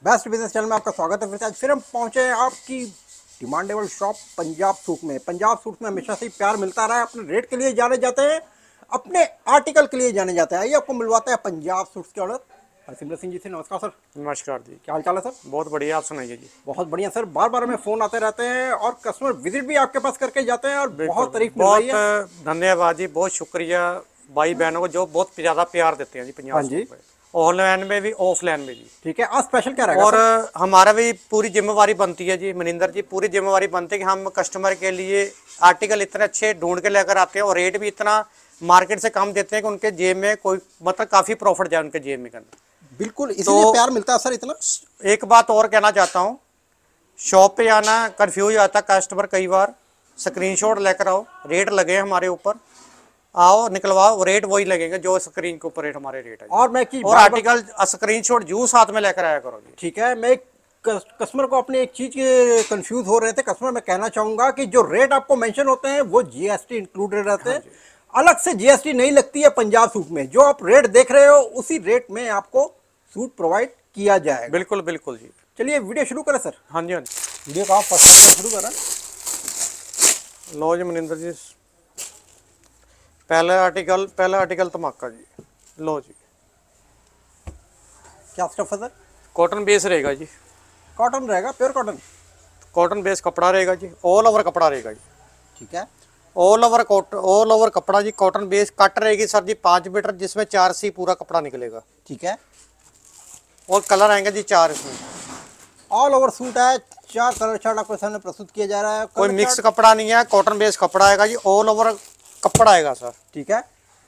Best business channel में आपका स्वागत है। फिर हम पहुंचे हैं आपकी डिमांडेबल शॉप पंजाब सूट में। पंजाब सूट में हमेशा से ही प्यार मिलता रहा है। अपने रेट के लिए जाने जाते हैं, अपने आर्टिकल के लिए जाने जाते हैं। आइए आपको मिलवाते हैं पंजाब सूट्स के ऑर्डर। हरसिमरत सिंह जी से नमस्कार सर। नमस्कार जी। क्या हाल चाल है सर? बहुत बढ़िया, आप सुनाइए जी। बहुत बढ़िया सर। बार बार हमें फ़ोन आते रहते हैं और कस्टमर विजिट भी आपके पास करके जाते हैं और बिल्कुल, बहुत तारीफ मिल रही बहुत है। धन्यवाद जी, बहुत शुक्रिया भाई बहनों को जो बहुत ज़्यादा प्यार देते हैं जी हाँ पंजाब जी, सूट पे, ऑनलाइन में भी ऑफलाइन में जी। ठीक है। आज स्पेशल क्या रहेगा और सर? हमारा भी पूरी जिम्मेवारी बनती है जी मनिंदर जी, पूरी जिम्मेवारी बनती है कि हम कस्टमर के लिए आर्टिकल इतने अच्छे ढूंढ के लेकर आते हैं और रेट भी इतना मार्केट से कम देते हैं कि उनके जेब में कोई मतलब काफ़ी प्रॉफिट जाए उनके जेब में करना। बिल्कुल, इसीलिए तो प्यार मिलता है सर इतना। एक बात और कहना चाहता हूँ, शॉप पे आना कंफ्यूज आता है कस्टमर कई बार। स्क्रीनशॉट लेकर आओ, रेट लगे हैं हमारे ऊपर, आओ निकलवाओ, रेट वही लगेंगे जो स्क्रीन के ऊपर रेट हमारे रेट है। और मैं कि और आर्टिकल स्क्रीनशॉट जरूर साथ में लेकर आया करोगे। ठीक है। मैं एक कस्टमर को अपने एक चीज कंफ्यूज हो रहे थे कस्टमर, मैं कहना चाहूंगा कि जो रेट आपको मेंशन होते हैं वो जीएसटी इंक्लूडेड रहते हैं। अलग से जीएसटी नहीं लगती है पंजाब सूट में। जो आप रेट देख रहे हो उसी रेट में आपको सूट प्रोवाइड किया जाएगा। बिल्कुल बिल्कुल जी। चलिए वीडियो शुरू करें सर। हाँ जी, हाँ जी। वीडियो का आप फर्स्ट शुरू करें। लो जी मनिंदर जी, पहला आर्टिकल धमाका जी। लो जी, क्या स्टफ है सर? कॉटन बेस रहेगा जी। कॉटन रहेगा, प्योर कॉटन। कॉटन बेस कपड़ा रहेगा जी, ऑल ओवर कपड़ा रहेगा जी। ठीक है। ऑल ओवर कपड़ा जी, कॉटन बेस कट रहेगी सर जी 5 मीटर, जिसमें 4 सी पूरा कपड़ा निकलेगा। ठीक है। और कलर आएंगे जी 4 इसमें। ऑल ओवर सूट है, 4 कलर चार्ट आपके सामने प्रस्तुत किया जा रहा है। कोई कलर मिक्स चार्ट। कपड़ा नहीं है, कॉटन बेस कपड़ा आएगा जी, ऑल ओवर कपड़ा आएगा सर। ठीक है।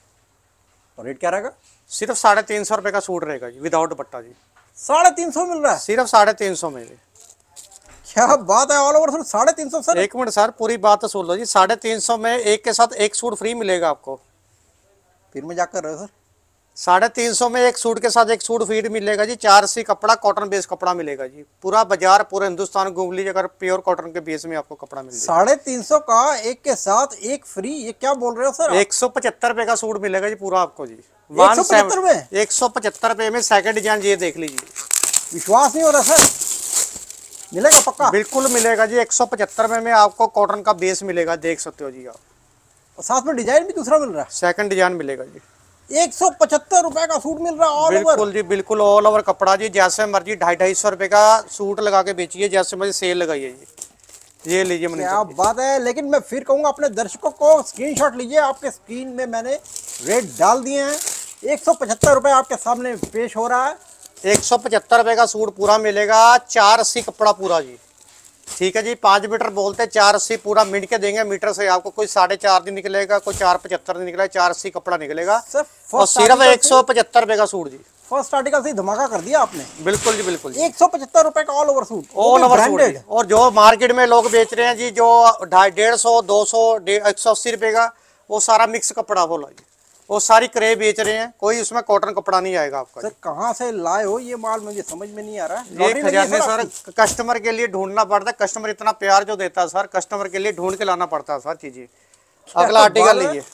और रेट क्या रहेगा? सिर्फ 350 रुपये का सूट रहेगा जी, विदाउट दुपट्टा जी। 350 मिल रहा है? सिर्फ 350 में जी। क्या बात है! All over suit 350 sir. एक मिनट सर, पूरी बात तो सुन लो जी। 350 में एक के साथ एक सूट फ्री मिलेगा आपको। फिर मजाक कर रहे हो सर? 350 में एक सूट के साथ एक सूट फ्री मिलेगा जी। 4 सी कपड़ा, कॉटन बेस कपड़ा मिलेगा जी। पूरा बाजार, पूरे हिंदुस्तान घूम लीजिए, अगर प्योर कॉटन के बेस में आपको कपड़ा मिल जाएगा। 350 का एक के साथ एक फ्री, ये क्या बोल रहे हो सर? 175 रुपए का सूट मिलेगा जी पूरा आपको जी। 175 में? 175 रुपए में सेकंड डिजाइन ये देख लीजिए। विश्वास नहीं हो रहा सर। मिलेगा पक्का? बिल्कुल मिलेगा जी। 175 में आपको कॉटन का बेस मिलेगा, देख सकते हो जी आप। और साथ में डिजाइन भी दूसरा मिल रहा सेकंड डिजाइन मिलेगा जी। है। 175 रुपए का सूट मिल रहा है ऑल ओवर। बिल्कुल जी, बिल्कुल ऑल ओवर कपड़ा जी। जैसे मर्जी 250-250 रुपए का सूट लगा के बेचिए, जैसे मर्जी सेल लगाइए जी। ये लीजिए मनीष क्या जी। बात है! लेकिन मैं फिर कहूंगा अपने दर्शकों को स्क्रीनशॉट लीजिए। आपके स्क्रीन में मैंने रेट डाल दिए हैं। 175 रुपए आपके सामने पेश हो रहा है। 175 रुपए का सूट पूरा मिलेगा, 480 कपड़ा पूरा जी। ठीक है जी। 5 मीटर बोलते, 480 पूरा मिड के देंगे। मीटर से आपको कोई 4.5 नहीं निकलेगा, कोई 475 नहीं निकलेगा, 480 कपड़ा निकलेगा। और सिर्फ 175 रुपए का सूट जी। फर्स्ट आर्टिकल से ही धमाका कर दिया आपने। बिल्कुल जी, बिल्कुल। 175 रुपए का all over suit, all over suit जी। और जो मार्केट में लोग बेच रहे हैं जी, जो 150, 200, 180 रुपए का, वो सारा मिक्स कपड़ा बोला जी। वो सारी क्रे बेच रहे हैं, कोई उसमें कॉटन कपड़ा नहीं आएगा आपका। सर कहाँ से लाए हो ये माल? मुझे समझ में नहीं आ रहा है। ये लॉटरी लगी है खजाने सर आपकी? कस्टमर के लिए ढूंढना पड़ता है। कस्टमर इतना प्यार जो देता है सर, कस्टमर के लिए ढूंढ के लाना पड़ता है सर चीजें। अगला आर्टिकल लीजिए,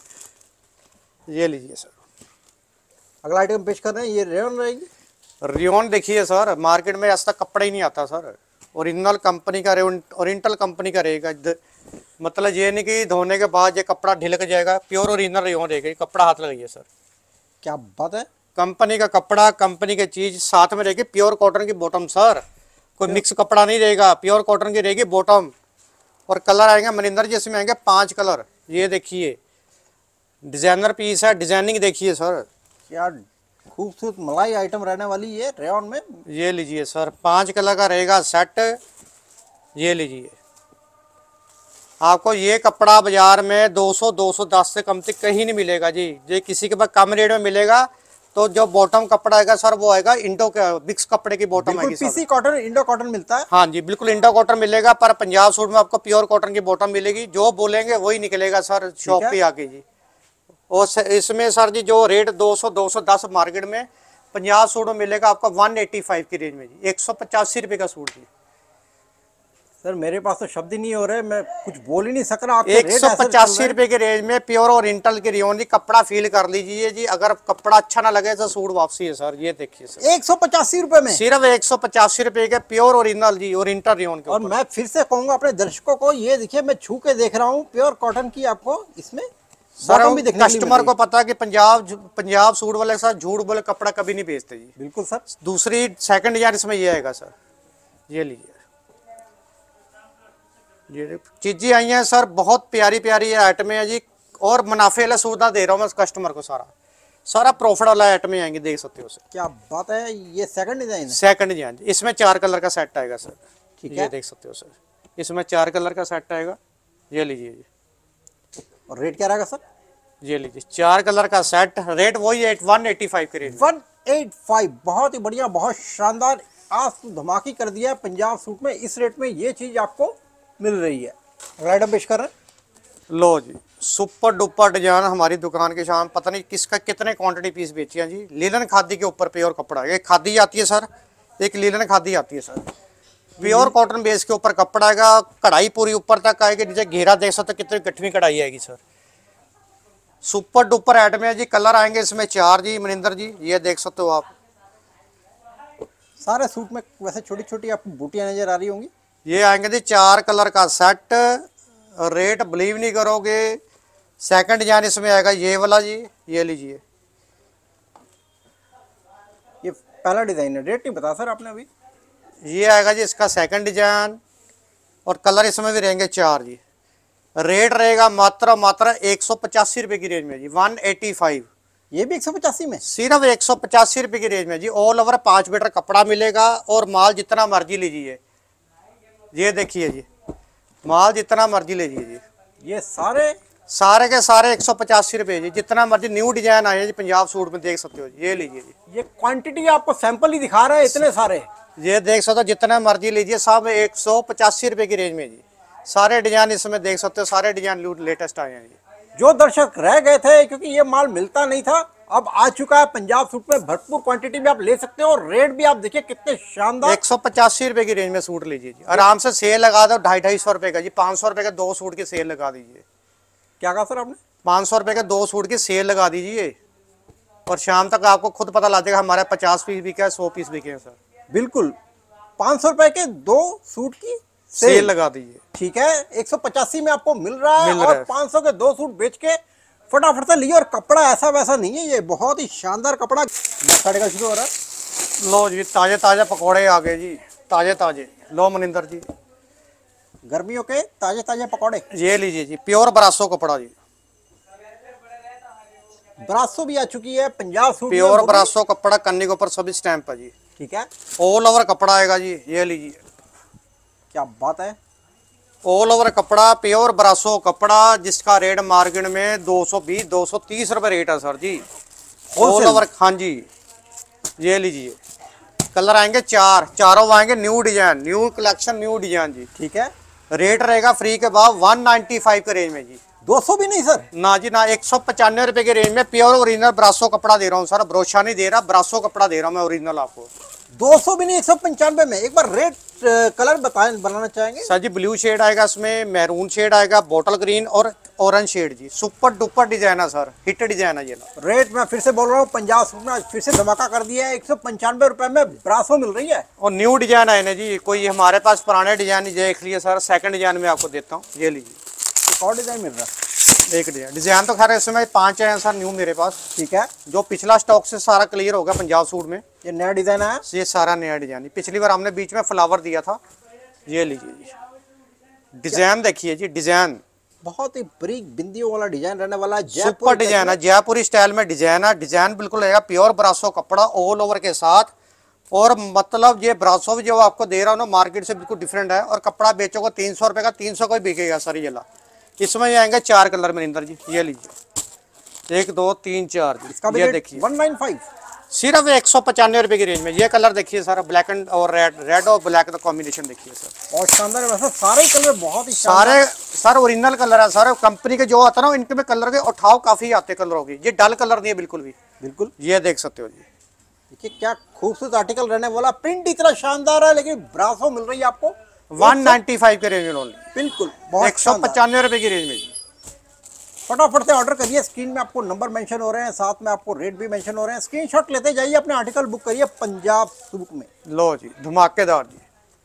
ये लीजिए सर। अगला आइटम पेश कर रहे हैं, ये रेयन रहेगी। रियोन देखिए सर, मार्केट में ऐसा कपड़ा ही नहीं आता सर। ओरिजिनल कंपनी का, ओरिएंटल कंपनी का रहेगा। मतलब ये नहीं कि धोने के बाद ये कपड़ा ढिलक जाएगा। प्योर ओरिजिनल रियोन रहेगा। कपड़ा हाथ लगाइए सर। क्या बात है! कंपनी का कपड़ा, कंपनी की चीज साथ में रहेगी। प्योर कॉटन की बॉटम सर, कोई मिक्स कपड़ा नहीं रहेगा, प्योर कॉटन की रहेगी बॉटम। और कलर आएंगे मनिंदर जी, इसमें आएंगे 5 कलर। ये देखिए डिजाइनर पीस है, डिजाइनिंग देखिए सर। क्या खूबसूरत मलाई आइटम रहने वाली है रेयन में। ये लीजिए सर, 5 कलर का रहेगा सेट। ये लीजिए, आपको ये कपड़ा बाजार में 200-210 से कम तक कहीं नहीं मिलेगा जी। ये किसी के पास कम रेट में मिलेगा। तो जो बॉटम कपड़ा आएगा सर, वो आएगा इंडो का, मिक्स कपड़े की बॉटम आएगी। पीसी कॉटन, इंडो कॉटन मिलता है। हाँ जी, बिल्कुल इंडो कॉटन मिलेगा। पर पंजाब सूट में आपको प्योर कॉटन की बॉटम मिलेगी। जो बोलेंगे वही निकलेगा सर शॉप पे आके जी। और इसमें सर जी जो रेट 200-210 मार्केट में, पंजाब सूट में मिलेगा आपको 185 की रेंज में जी। 185 रुपये का सूट जी। सर मेरे पास तो शब्द ही नहीं हो रहे, मैं कुछ बोल ही नहीं सक रहा। आपके रेट 185 रुपए के रेंज में प्योर ओरिएंटल की रियोन जी, कपड़ा फील कर लीजिए जी। अगर कपड़ा अच्छा ना लगे तो सूट वापसी है सर। ये देखिए सर 185 रुपए में, सिर्फ 185 रुपए के प्योर ओरिजिनल जी, ओरिएंटल रियोन के और मैं फिर से कहूंगा अपने दर्शकों को, ये देखिए मैं छू के देख रहा हूँ, प्योर कॉटन की आपको इसमें सर भी देखने कस्टमर को पता है कि पंजाब सूट वाले के साथ झूठ बोले कपड़ा कभी नहीं बेचते जी। बिल्कुल सर। दूसरी सेकंड यार इसमें ये आएगा सर, ये लीजिए, ये चीजें आई हैं सर, बहुत प्यारी प्यारी आइटमें है जी। और मुनाफे वाला सौदा दे रहा हूँ मैं कस्टमर को, सारा प्रॉफिट वाला आइटमें आएंगे, देख सकते हो सर। क्या बात है, ये सेकंड डिजाइन है? सेकंड डिजाइन, इसमें 4 कलर का सेट आएगा सर। ठीक है, ये देख सकते हो सर, इसमें 4 कलर का सेट आएगा। ये लीजिए जी, और रेट क्या रहेगा सर? ये लीजिए 4 कलर का सेट, रेट वही 185 के रेंज। 185, बहुत ही बढ़िया, बहुत शानदार। आज तो धमाकी कर दिया है पंजाब सूट में, इस रेट में ये चीज आपको मिल रही है। अगला आइटम पेश कर रहे हैं। लो जी, सुपर डुपर डिजाइन हमारी दुकान के शाम, पता नहीं किसका कितने क्वांटिटी पीस बेची है जी। लिनन खादी के ऊपर प्योर कपड़ा है, एक खादी आती है सर, एक लिनन खादी आती है सर। प्योर कॉटन बेस के ऊपर कपड़ा आएगा, कढ़ाई पूरी ऊपर तक आएगी, नीचे घेरा देख सकते कितनी गठवी कढ़ाई आएगी सर। सुपर डुपर आइटम है जी। कलर आएंगे इसमें 4 जी मनिंदर जी, ये देख सकते हो आप। सारे सूट में वैसे छोटी छोटी आपको बूटियां नजर आ रही होंगी। ये आएंगे जी 4 कलर का सेट, रेट बिलीव नहीं करोगे। सेकंड डिजाइन इसमें आएगा ये वाला जी, ये लीजिए, ये पहला डिजाइन है, रेट नहीं बता सर आपने अभी। ये आएगा जी इसका सेकंड डिजाइन, और कलर इसमें भी रहेंगे 4 जी। रेट रहेगा मात्र 185 रुपए की रेंज में जी, 185। ये भी 185 में, सिर्फ 185 रुपए की रेंज में जी। ऑल ओवर 5 मीटर कपड़ा मिलेगा, और माल जितना मर्जी लीजिए। ये देखिए जी, माल जितना मर्जी लीजिए जी। ये सारे के सारे 185 रुपए जी, जितना मर्जी न्यू डिजाइन आए जी पंजाब सूट में, देख सकते हो जी। ये लीजिए जी, ये क्वांटिटी आपको सैंपल ही दिखा रहे हैं, इतने सारे। ये देख सकते हो, जितना मर्जी लीजिए, सब 185 रुपए की रेंज में जी। सारे डिजाइन इसमें देख सकते हो, सारे डिजाइन लेटेस्ट आए हैं जी। जो दर्शक रह गए थे क्योंकि ये माल मिलता नहीं था, अब आ चुका है पंजाब सूट में, भरपूर क्वांटिटी में आप ले सकते हो। और रेट भी आप देखिए कितने शानदार, 185 रुपए की रेंज में सूट लीजिए जी, आराम से सेल लगा दो 250-250 रुपए का जी। 500 रुपए के 2 सूट की सेल लगा दीजिए। क्या कहा सर आपने? 500 रुपए के 2 सूट की सेल लगा दीजिए, और शाम तक आपको खुद पता लग जाएगा हमारे 50 पीस बिके हैं, 100 पीस बिके हैं सर। बिल्कुल, 500 रुपए के 2 सूट की सेल लगा दीजिए। ठीक है, 185 में आपको मिल रहा है, मिल रहा और है। 500 के 2 सूट बेच के फटाफट से लिए। और कपड़ा ऐसा वैसा नहीं है, ये बहुत ही शानदार कपड़ा। साढ़े का शुरू हो रहा है। लो जी, ताजे ताजे पकौड़े आ गए जी, ताजे ताजे। लो मनिंदर जी, गर्मियों के ताजे ताजे पकौड़े। ये लीजिए जी, प्योर ब्रासो कपड़ा जी। ब्रासो भी आ चुकी है पंजाब सूट में, प्योर वो भी- ब्रासो कपड़ा, कन्नी के ऊपर सभी स्टैंप है जी। ठीक है, ऑल ओवर कपड़ा आएगा जी, ये लीजिए। क्या बात है। ऑल ओवर कपड़ा, प्योर ब्रासो कपड़ा, जिसका रेट मार्केट में 220-230 रुपए रेट है सर जी। All Wholesale? ओवर, हाँ जी। ये लीजिए, कलर आएंगे 4, चारों आएंगे new design, new collection, new design जी। ठीक है, रेट रहेगा फ्री के भाव 195 के रेंज में जी। 200 भी नहीं सर? ना जी ना, 195 रुपए के रेंज में प्योर ओरिजिनल ब्रासो कपड़ा दे रहा हूँ सर, ब्रोशा नहीं दे रहा, ब्रासो कपड़ा दे रहा हूँ मैं ओरिजिनल आपको। 200 भी नहीं, 195 में। एक बार रेट कलर बताएं, बनाना चाहेंगे सर जी? ब्लू शेड आएगा इसमें, मैरून शेड आएगा, बॉटल ग्रीन और ऑरेंज शेड जी। सुपर डुपर डिजाइन है सर, हिट डिजाइन है ये ना। रेट मैं फिर से बोल रहा हूँ, पंजाब सूट में आज फिर से धमाका कर दिया है। 195 रुपए में ब्रासो मिल रही है, और न्यू डिजाइन आए ना जी, कोई हमारे पास पुराने डिजाइन देख लिए सर। सेकंड डिजाइन में आपको देता हूँ, ये लीजिए। एक और डिजाइन मिल रहा है। एक डिजाइन तो खैर इसमें 5 हैं सर न्यू मेरे पास। ठीक है, जो पिछला स्टॉक से सारा क्लियर हो गया पंजाब सूट में, ये नया डिजाइन आया। ये सारा नया डिजाइन। पिछली बार हमने बीच में फ्लावर दिया था। ये लीजिए जी, डिजाइन देखिए जी, डिजाइन बहुत ही बारीक बिंदियों वाला डिजाइन रहने वाला है। सुपर डिजाइन है, जयपुरी स्टाइल में डिजाइन है। डिजाइन बिल्कुल रहेगा प्योर ब्रासो कपड़ा ऑल ओवर के साथ। और मतलब ये ब्रासो भी जो आपको दे रहा हूँ ना, मार्केट से बिल्कुल डिफरेंट है। और कपड़ा बेचोगे 300 रुपए का, 300 का ही बिकेगा सर ये ला। इसमें ये आएंगे 4 कलर मनिंदर जी, ये लीजिए, 1 2 3 4 जी। इसका भी ये रेट देखिए, 195। सिर्फ 195 रुपए की रेंज में। ये कलर देखिए सर, ब्लैक एंड और रेड और ब्लैक का कॉम्बिनेशन देखिए सर। बहुत शानदार है, वैसे सारे ही कलर बहुत ही शानदार। सारे सर ओरिजिनल कलर है सर। कंपनी के जो आता है ना, इनके में कलर के उठाव काफी आते कलरों की। ये डल कलर नहीं है बिल्कुल भी। बिल्कुल, ये देख सकते हो जी, देखिए क्या खूबसूरत आर्टिकल रहने वाला। प्रिंट इतना शानदार है, लेकिन ब्रासो मिल रही है आपको 195 के रेंज में ओनली, बिल्कुल बहुत 195 रुपए की रेंज में जी। फटाफट से ऑर्डर करिए। स्क्रीन में आपको नंबर मेंशन हो रहे हैं, साथ में आपको रेट भी मेंशन हो रहे हैं। स्क्रीनशॉट लेते जाइए, अपने आर्टिकल बुक करिए पंजाब सूट में। लो जी, धमाकेदार जी,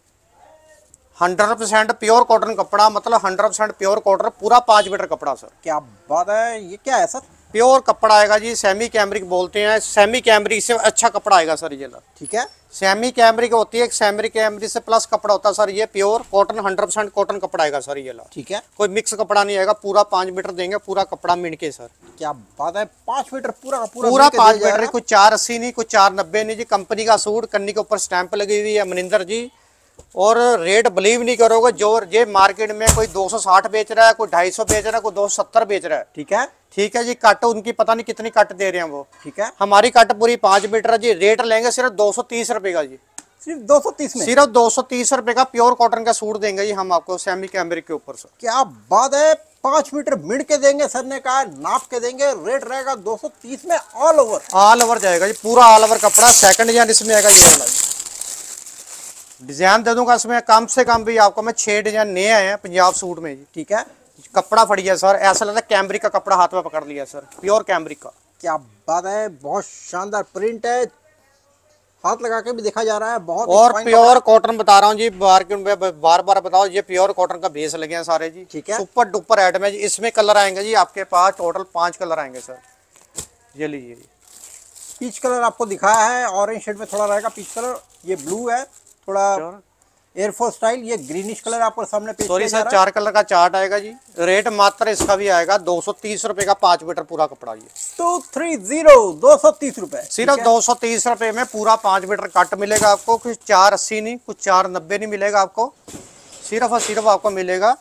100% प्योर कॉटन कपड़ा, मतलब 100% प्योर कॉटन, पूरा 5 मीटर कपड़ा सर। क्या बात है, ये क्या है सर? प्योर कपड़ा आएगा जी, सेमी कैमरिक बोलते हैं, सेमी कैमरिक से अच्छा कपड़ा आएगा सर ये। ठीक है, सेमी कैमरिक होती है, सेमी कैमरिक से प्लस कपड़ा होता है सर। ये प्योर कॉटन 100% कॉटन कपड़ा आएगा सर ये। ठीक है, कोई मिक्स कपड़ा नहीं आएगा, पूरा 5 मीटर देंगे, पूरा कपड़ा मिन के सर। क्या बात है, 5 मीटर पूरा का पूरा 5 मीटर, कुछ 480 नहीं, कुछ 490 नहीं जी। कंपनी का सूट, कन्नी के ऊपर स्टैंप लगी हुई है मनिंदर जी। और रेट बिलीव नहीं करोगे, जो ये मार्केट में कोई 260 बेच रहा है, कोई 250 बेच रहा है, कोई 270 बेच रहा है। ठीक है, ठीक है जी। कट उनकी पता नहीं कितनी कट दे रहे हैं वो। ठीक है, हमारी कट पूरी 5 मीटर जी। रेट लेंगे सिर्फ 230 रुपए का जी, सिर्फ 230 में। सिर्फ 230 रुपए का प्योर कॉटन का सूट देंगे जी हम आपको, सेमी कैमरिक के ऊपर सर। क्या बात है, 5 मीटर मिड के देंगे सर ने कहा, नाप के देंगे। रेट रहेगा 230 में, ऑल ओवर। ऑल ओवर जाएगा जी, पूरा ऑल ओवर कपड़ा। सेकंड डिजाइन इसमें आएगा ये वाला जी। डिजाइन दे दूंगा इसमें कम से कम भी आपको मैं 6 डिजाइन नए आए हैं पंजाब सूट में जी। ठीक है, कपड़ा फड़िया सर, ऐसा लगता है कैमरिक का कपड़ा हाथ में पकड़ लिया सर, प्योर कैमरिक का। क्या बात है, बहुत शानदार प्रिंट है, हाथ लगा के भी देखा जा रहा है। बहुत और प्योर कॉटन बता रहा हूँ जी, मार्केट में बार बार बताओ, ये प्योर कॉटन का बेस लगे हैं सारे जी। ठीक है, सुपर डुपर आइटम है जी। इसमें कलर आएंगे जी आपके पास टोटल 5 कलर आएंगे सर। ये लीजिए जी, पीच कलर आपको दिखाया है, ऑरेंज शेड में थोड़ा रहेगा पीच कलर। ये ब्लू है, थोड़ा एयरफोर्स स्टाइल। ये ग्रीनिश कलर आपको सामने पेश सॉरी किया जा सर, रहा 4 कलर का चार्ट आएगा जी। रेट मात्र इसका भी आएगा 230 रुपए का, 5 मीटर पूरा कपड़ा जी। 230 रुपए, सिर्फ 230 रुपए में पूरा 5 मीटर कट मिलेगा आपको। कुछ 480 नहीं, कुछ 490 नहीं मिलेगा आपको, सिर्फ और सिर्फ आपको मिलेगा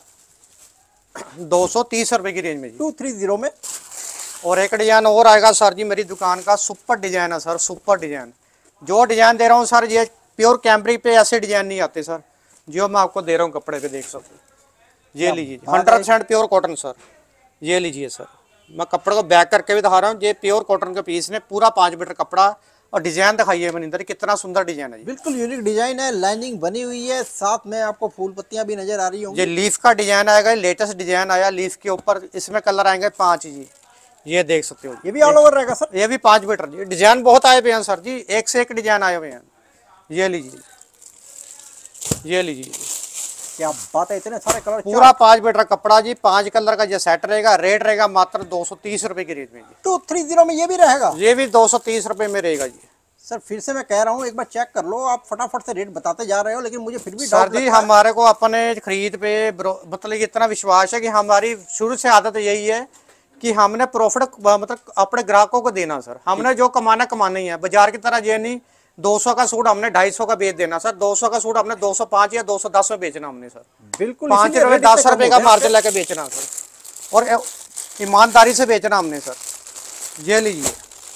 230 रुपए की रेंज में जी, 230 में। और एक डिजाइन और आएगा सर जी, मेरी दुकान का सुपर डिजाइन है सर, सुपर डिजाइन। जो डिजाइन दे रहा हूँ सर, ये प्योर कैमरिक पे ऐसे डिजाइन नहीं आते सर, जो मैं आपको दे रहा हूँ कपड़े पे, देख सकते हो। ये लीजिए 100% प्योर कॉटन सर। ये लीजिए सर, मैं कपड़े को बैक करके भी दिखा रहा हूँ। ये प्योर कॉटन के पीस ने, पूरा 5 मीटर कपड़ा। और डिजाइन दिखाइए मनिंदर, कितना सुंदर डिजाइन है। बिल्कुल यूनिक डिजाइन है, लाइनिंग बनी हुई है, साथ में आपको फूल पत्तियां भी नजर आ रही होंगी। ये लीफ का डिजाइन आएगा, लेटेस्ट डिजाइन आया लीफ के ऊपर। इसमें कलर आएंगे 5 जी, ये देख सकते हो। ये भी ऑल ओवर रहेगा सर, ये भी 5 मीटर जी। डिजाइन बहुत आए हुए हैं सर जी, एक से एक डिजाइन आए हुए हैं। ये लीजिए, ये लीजिए, क्या बात है, इतने सारे कलर। पूरा 5 मीटर कपड़ा जी, 5 कलर का ये सेट रहेगा। रेट रहेगा मात्र 230 रुपए की रेट में जी। 230 में ये भी रहेगा, ये भी 230 रुपए में रहेगा जी। सर फिर से मैं कह रहा हूँ, एक बार चेक कर लो। आप फटाफट से रेट बताते जा रहे हो, लेकिन मुझे फिर भी सर जी हमारे को अपने खरीद पे मतलब इतना विश्वास है कि हमारी शुरू से आदत यही है कि हमने प्रॉफिट मतलब अपने ग्राहकों को देना सर। हमने जो कमाना कमाना ही है, बाजार की तरह ये नहीं 200 का सूट हमने 250 का बेच देना सर। 200 का सूट हमने 205 या 210 में बेचना हमने सर। बिल्कुल 5 रुपए 10 रुपए का मार्जिन लेके बेचना सर, और ईमानदारी से बेचना हमने सर। ये लीजिए,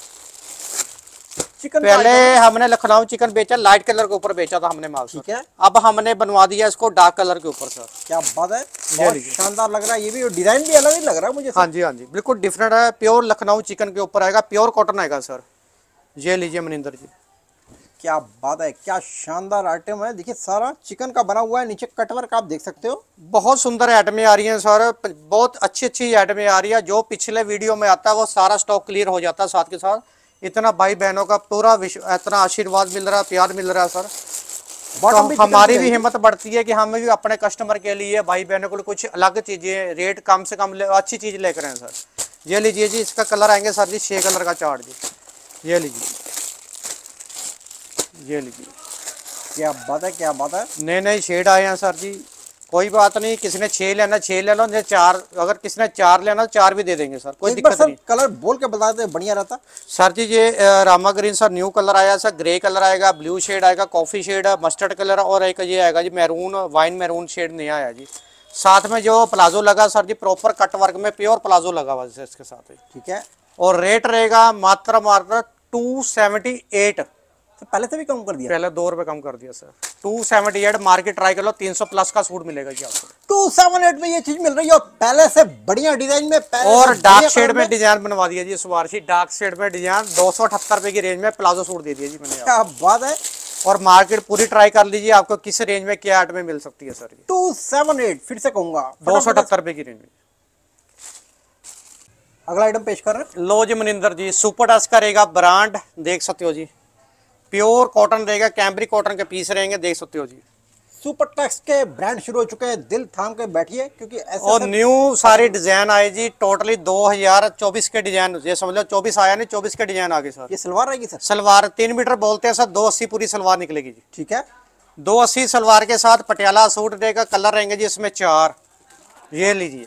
चिकन पहले हमने लखनऊ चिकन बेचा, लाइट कलर के ऊपर बेचा था हमने माल। ठीक है, अब हमने बनवा दिया इसको डार्क कलर के ऊपर सर। क्या बात है, बहुत शानदार लग रहा है। ये भी डिजाइन भी अलग ही लग रहा है मुझे। हाँ जी, हाँ जी, बिल्कुल डिफरेंट है। प्योर लखनऊ चिकन के ऊपर आएगा, प्योर कॉटन आएगा सर। ये लीजिए मनिंदर जी, क्या बात है, क्या शानदार आइटम है। देखिए सारा चिकन का बना हुआ है, नीचे कटवर्क आप देख सकते हो। बहुत सुंदर आइटमें आ रही हैं सर, बहुत अच्छी अच्छी आइटमें आ रही है। जो पिछले वीडियो में आता है वो सारा स्टॉक क्लियर हो जाता है साथ के साथ। इतना भाई बहनों का पूरा इतना आशीर्वाद मिल रहा है, प्यार मिल रहा है सर। तो हमारी भी हिम्मत बढ़ती है कि हम भी अपने कस्टमर के लिए, भाई बहनों को कुछ अलग चीजें, रेट कम से कम अच्छी चीज लेकर आए सर। ये लीजिए जी, इसका कलर आएंगे सर जी 6 कलर का चार्ट जी। ये लीजिए, ये लीजिए, क्या बात है, क्या बात है। नए नए शेड आए हैं सर जी। कोई बात नहीं, किसी ने 6 लेना 6 ले लो, 4 अगर किसी ने 4 लेना 4 भी दे देंगे सर, कोई दिक्कत नहीं। कलर बोल के बता दे, बढ़िया रहता सर जी। ये Rama green sir new colour आया सर, ग्रे कलर आएगा, ब्लू शेड आएगा, कॉफी शेड, मस्टर्ड कलर, और एक ये आएगा जी मैरून, वाइन मैरून शेड नया आया जी। साथ में जो प्लाजो लगा सर जी, प्रॉपर कट वर्क में प्योर प्लाजो लगा हुआ है इसके साथ। ठीक है, और रेट रहेगा मात्र 278। तो पहले से भी कम कर दिया, पहले 2 रुपए कम कर दिया सर। 278 मार्केट ट्राई कर लो, 300 प्लस का सूट मिलेगा जी आपको। 278 में ये चीज मिल रही है, और पहले से बढ़िया डिजाइन में, और डार्क शेड में डिजाइन बनवा दिया जी। सुवारशी डार्क शेड में डिजाइन 278 रुपए की रेंज में प्लाजो सूट दे दिया जी मैंने। क्या बात है, और मार्केट पूरी ट्राई कर लीजिए, आपको किस रेंज में क्या आइटम में मिल सकती है सर। 278 फिर से कहूंगा, 278 रुपए की रेंज में। अगला आइटम पेश कर रहे हैं। लो जी मनिंदर जी, सुपर डस्ट का रहेगा ब्रांड, देख सकते हो जी, प्योर कॉटन रहेगा, कैम्ब्रिक कॉटन के पीस रहेंगे, देख सकते हो जी। सुपर टैक्स के ब्रांड शुरू हो चुके हैं, दिल थाम के बैठिए क्योंकि ऐसे और न्यू सारे डिजाइन आए जी, टोटली 2024 के डिजाइन, ये समझ लो 24 आया नहीं, 24 के डिजाइन आगे सर। ये सलवार रहेगी सर? सलवार 3 मीटर बोलते हैं सर, 280 पूरी सलवार निकलेगी जी। ठीक है, 280 सलवार के साथ पटियाला सूट रहेगा, कलर रहेंगे जी इसमें 4, ये लीजिए।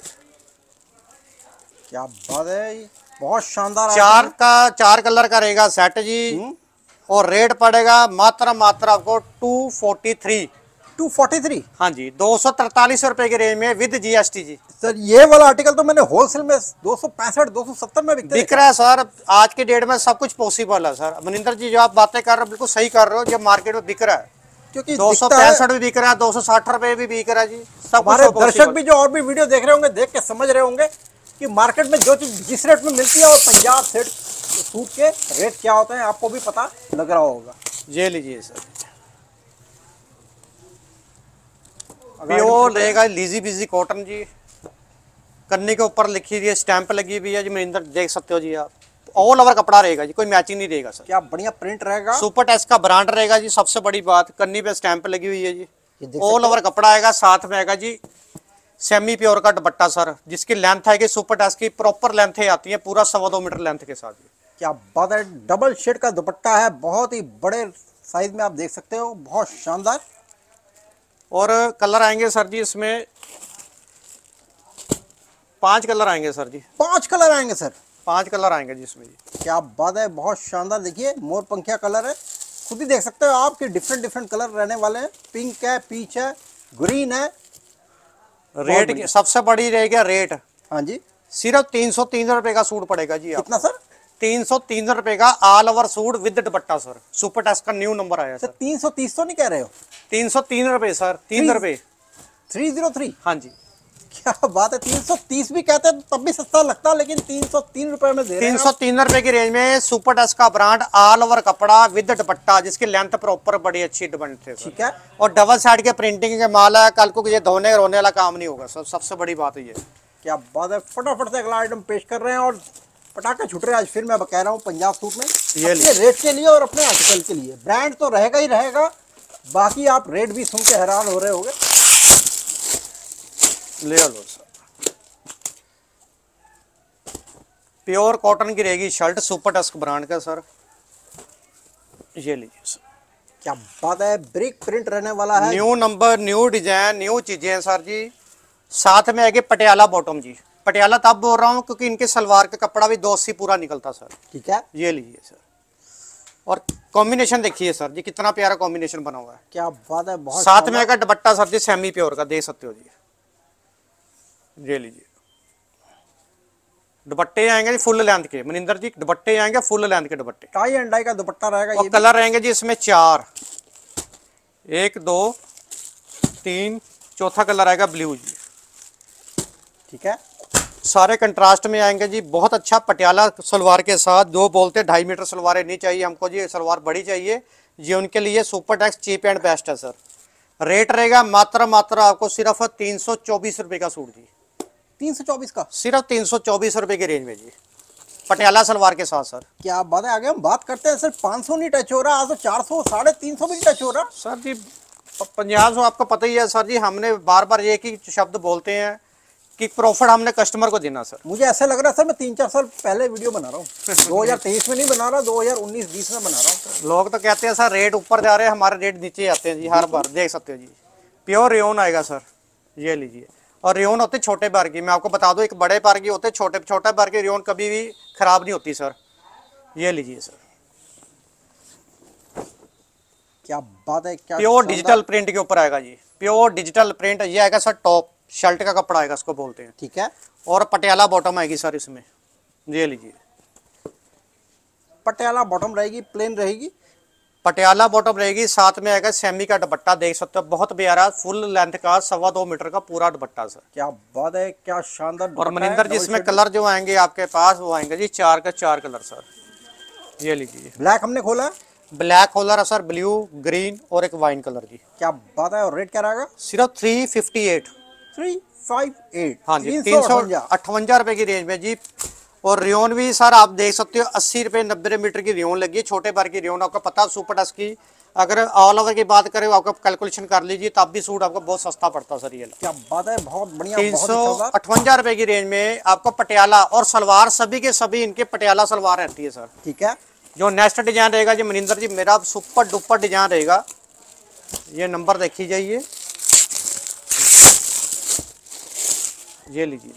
क्या बात है, बहुत शानदार। 4 कलर का रहेगा सेट जी, और रेट पड़ेगा मात्र आपको 243। 243? हाँ जी, 243 रुपए के रेंज में विद जीएसटी जी। सर ये वाला आर्टिकल तो मैंने होलसेल में 265 270 में बिक रहा है सर। आज के डेट में सब कुछ पॉसिबल है सर। मनिंदर जी जो आप बातें कर रहे हो बिल्कुल सही कर रहे हो, जो मार्केट में बिक रहा है, क्योंकि 265 भी बिक रहा है, 260 रुपए भी बिक रहा है जी। सब हमारे दर्शक भी जो और भी वीडियो देख रहे होंगे, देख के समझ रहे होंगे कि मार्केट में जो चीज जिस रेट में मिलती है और पंजाब सेट सूट के रेट क्या होते हैं आपको भी पता लग रहा होगा। ये लीजिए सर, प्योर रहेगा लीजी बीजी कॉटन जी, कन्नी के ऊपर लिखी हुई है, स्टैंप लगी हुई है जी मनिंदर, देख सकते हो जी आप। ऑल ओवर कपड़ा रहेगा जी, कोई मैचिंग नहीं रहेगा सर। क्या बढ़िया प्रिंट रहेगा, सुपर टैक्स का ब्रांड रहेगा जी। सबसे बड़ी बात, कन्नी पे स्टैंप लगी हुई है जी, ऑल ओवर कपड़ा आएगा। साथ में आएगा जी सेमी प्योर का दुपट्टा सर, जिसकी लेंथ आएगी सुपर टैक्स की प्रॉपर लेंथ आती है, पूरा 2.25 मीटर लेंथ के साथ। क्या बात है, डबल शेड का दुपट्टा है, बहुत ही बड़े साइज में आप देख सकते हो, बहुत शानदार। और कलर आएंगे सर जी इसमें 5 कलर आएंगे सर जी। 5 कलर आएंगे सर? 5 कलर आएंगे जी इसमें जी। क्या बात है, बहुत शानदार। देखिए मोर पंखिया कलर है, खुद ही देख सकते हो आप कि डिफरेंट कलर रहने वाले हैं। पिंक है, पीच है, ग्रीन है। रेट की सबसे बड़ी रहेगा रेट, हाँ जी, सिर्फ 303 रुपए का सूट पड़ेगा जी। कितना सर? 303 रुपए का all over suit with dupatta sir. Super tex का न्यू नंबर आया सर। 330 तो नहीं कह रहे हो? 303 रुपए सर, 3 रुपए। 303? हाँ जी। क्या बात है, 330 भी कहते हैं तब भी सस्ता लगता, लेकिन 303 रुपए में दे रहे हैं। 303 रुपए की रेंज में सुपर टैक्स का ब्रांड ऑल ओवर कपड़ा विद दुपट्टा, जिसकी लेंथ प्रॉपर बड़ी अच्छी बनते हैं। ठीक है, और डबल साइड के प्रिंटिंग के माल है, कल को ये धोने रोने वाला काम नहीं होगा सर। सबसे बड़ी बात ये। क्या बात है, फटाफट से अगला आइटम पेश कर रहे हैं और पटाखे छूट रहे हैं आज। फिर मैं कह रहा हूँ पंजाब सूट में अपने रेट के लिए और अपने आर्टिकल के लिए ब्रांड तो रहेगा ही रहेगा, बाकी आप रेट भी सुन के हैरान हो रहे होंगे। ले लो सर, प्योर कॉटन की रहेगी शर्ट, सुपर टस्क ब्रांड का सर, ये लीजिए सर। क्या बात है, ब्रिक प्रिंट रहने वाला है, new number, new design, new चीजें हैं सर जी। साथ में आएगी पटियाला बॉटम जी। पटियाला तब बोल रहा हूँ क्योंकि इनके सलवार का कपड़ा भी 280 पूरा निकलता सर। ठीक है, ये लीजिए सर। और कॉम्बिनेशन देखिए सर जी, कितना प्यारा कॉम्बिनेशन बना हुआ है। क्या बात है, बहुत। साथ में आएगा दुपट्टा सर जी सेमी प्योर का, देख सकते हो जी। ये लीजिए, दुपट्टे आएंगे जी फुल लेंथ के मनिंदर जी, दुपट्टे आएंगे फुल लेंथ के दुपट्टे, टाई एंड डाई का दुपट्टा रहेगा। और कलर रहेंगे जी इसमें 4, 1 2 3, चौथा कलर आएगा ब्लू जी। ठीक है, सारे कंट्रास्ट में आएंगे जी। बहुत अच्छा पटियाला सलवार के साथ, जो बोलते 2.5 मीटर सलवारें नहीं चाहिए हमको जी, सलवार बड़ी चाहिए जी, उनके लिए super tex cheap and best है सर। रेट रहेगा मात्र आपको सिर्फ 324 रुपए का सूट जी। 324 का? सिर्फ 324 रुपए की रेंज में जी, पटियाला सलवार के साथ सर। क्या बात है, आगे हम बात करते हैं सर। 500 नहीं टच हो रहा, आज तो 400 350 भी नहीं टच हो रहा सर जी। 50 आपको पता ही है सर जी, हमने बार बार एक ही शब्द बोलते हैं कि प्रॉफिट हमने कस्टमर को देना सर। मुझे ऐसा लग रहा है सर मैं 3-4 साल पहले वीडियो बना रहा हूँ 2023 में नहीं बना रहा, 2019-20 में बना रहा हूँ। लोग तो कहते हैं सर रेट ऊपर जा रहे हैं, हमारे रेट नीचे आते हैं जी हर बार, देख सकते हो जी। प्योर रेयन आएगा सर, ये लीजिए। और रेयन होते छोटे बार की, मैं आपको बता दूं, एक बड़े बार की होते छोटे बार की रेयन कभी भी खराब नहीं होती सर। ये लीजिए सर, क्या बात है, क्या प्योर डिजिटल प्रिंट के ऊपर आएगा जी, प्योर डिजिटल प्रिंट। ये आएगा सर टॉप, शर्ट का कपड़ा आएगा इसको बोलते हैं। ठीक है, और पटियाला बॉटम आएगी सर इसमें, ये लीजिए। पटियाला बॉटम रहेगी, प्लेन रहेगी, पटियाला बॉटम रहेगी। साथ में आएगा सेमी का दुपट्टा, देख सकते हो बहुत प्यारा फुल लेंथ का 2.25 मीटर का पूरा दुपट्टा सर। क्या बात है, क्या शानदार। और मनिंदर जी इसमें कलर जो आएंगे आपके पास वो आएंगे जी 4 के 4 कलर सर, ये लीजिए। ब्लैक हमने खोला है, ब्लैक कलर है सर, ब्लू ग्रीन और एक वाइन कलर जी। क्या बात है। और रेट क्या रहेगा? सिर्फ 358। 358। हाँ जी, 358। 358 रुपए की रेंज में जी। और रियोन भी सर आप देख सकते हो 80 रुपए 90 मीटर की रियोन लगी है, छोटे बार की रियोन। आपको पता है सुपर डस्ट की अगर ऑल ओवर की बात करें आपको कैलकुलेशन कर लीजिए तब भी सूट आपको बहुत सस्ता पड़ता है सर ये। क्या बात है, बहुत बढ़िया। 358 रुपए की रेंज में आपको पटियाला और सलवार सभी के सभी इनके पटियाला सलवार रहती है सर। ठीक है। जो नेक्स्ट डिजाइन रहेगा जी मनिंदर जी, मेरा सुपर डुपर डिजाइन रहेगा। ये नंबर देखी जाइए, ये लीजिए।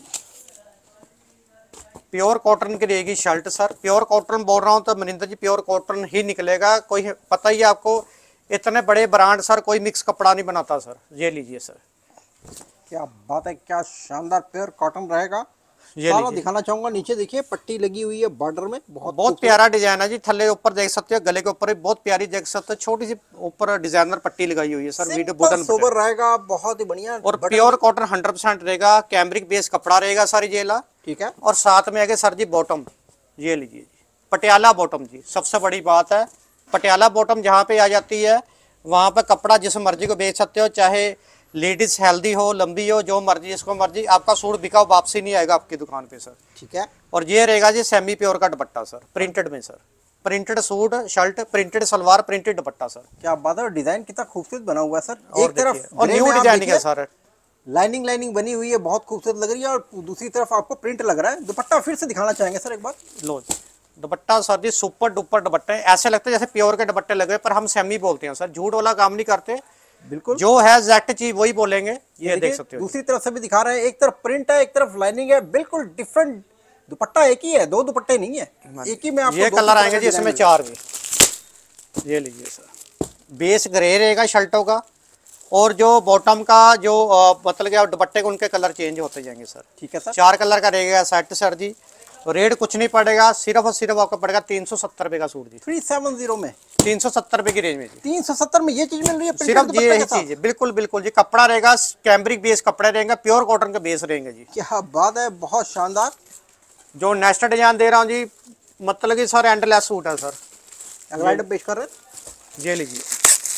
प्योर कॉटन की रहेगी शर्ट सर। प्योर कॉटन बोल रहा हूँ तो मनिंदर जी प्योर कॉटन ही निकलेगा। कोई पता ही है आपको, इतने बड़े ब्रांड सर कोई मिक्स कपड़ा नहीं बनाता सर। ये लीजिए सर। क्या बात है, क्या शानदार प्योर कॉटन रहेगा। ये सारा दिखाना चाहूंगा। नीचे देखिए पट्टी लगी हुई है बॉर्डर में, बहुत प्यारा डिजाइन है जी। थल्ले ऊपर देख सकते हो, गले के ऊपर भी बहुत प्यारी देख सकते हो, छोटी सी ऊपर डिजाइनर पट्टी लगाई हुई है सर। वीडियो बटन सोबर रहेगा, बहुत ही बढ़िया। और प्योर कॉटन 100% रहेगा। कैमरिक बेस कपड़ा रहेगा सर ये ला। ठीक है। और साथ में आगे सर जी बॉटम, ये लीजिए जी पटियाला बॉटम जी। सबसे बड़ी बात है पटियाला बॉटम जहाँ पे आ जाती है वहाँ पे कपड़ा जिस मर्जी को बेच सकते हो, चाहे लेडीज हेल्दी हो लंबी हो, जो मर्जी जिसको मर्जी, आपका सूट बिका वापसी नहीं आएगा आपकी दुकान पे सर। ठीक है। और ये रहेगा जी सेमी प्योर का दुपट्टा सर, प्रिंटेड में sir. Printed suit shirt, printed salwar, printed dupatta sir. क्या बात है। डिजाइन कितना खूबसूरत बना हुआ है सर। एक तरफ और न्यू डिजाइनिंग है सर। लाइनिंग बनी हुई है, बहुत खूबसूरत लग रही है। और दूसरी तरफ आपको प्रिंट लग रहा है। दुपट्टा फिर से दिखाना चाहेंगे सर एक बार। लो दुपट्टा सर जी सुपर डुपर दुपट्टे, ऐसे लगते हैं जैसे प्योर के दुपट्टे लगे, पर हम सेमी बोलते हैं सर, झूठ वाला काम नहीं करते। बिल्कुल जो है एग्जैक्ट चीज वही बोलेंगे। ये देख सकते हो दूसरी तरफ से भी दिखा रहे हैं। एक तरफ प्रिंट है, एक तरफ लाइनिंग है, बिल्कुल डिफरेंट। दुपट्टा एक ही है, दो दुपट्टे नहीं है, एक ही में आपको ये कलर आएंगे जी इसमें 4 भी। ये लीजिए सर। बेस ग्रे रहेगा शर्टों का, और जो बॉटम का जो मतलब कि दुपट्टे के उनके कलर चेंज होते जाएंगे सर। ठीक है सर। 4 कलर का रहेगा सेट सर जी। रेट कुछ नहीं पड़ेगा, सिर्फ और सिर्फ आपको पड़ेगा 370 रुपए का सूट जी। 370 में 370 रुपए की रेंज में जी। 370 में ये चीज मिल रही है। सिर्फ ये यही चीज है, बिल्कुल बिल्कुल जी। कपड़ा रहेगा कैमरिक बेस कपड़े रहेंगे, प्योर कॉटन के बेस रहेंगे जी। क्या बात है, बहुत शानदार। जो नेक्स्ट डिजाइन दे रहा हूँ जी, मतलब कि सर एंडलेस सूट है सर। अगला आइटम पेश कर रहे हैं। ये लीजिए।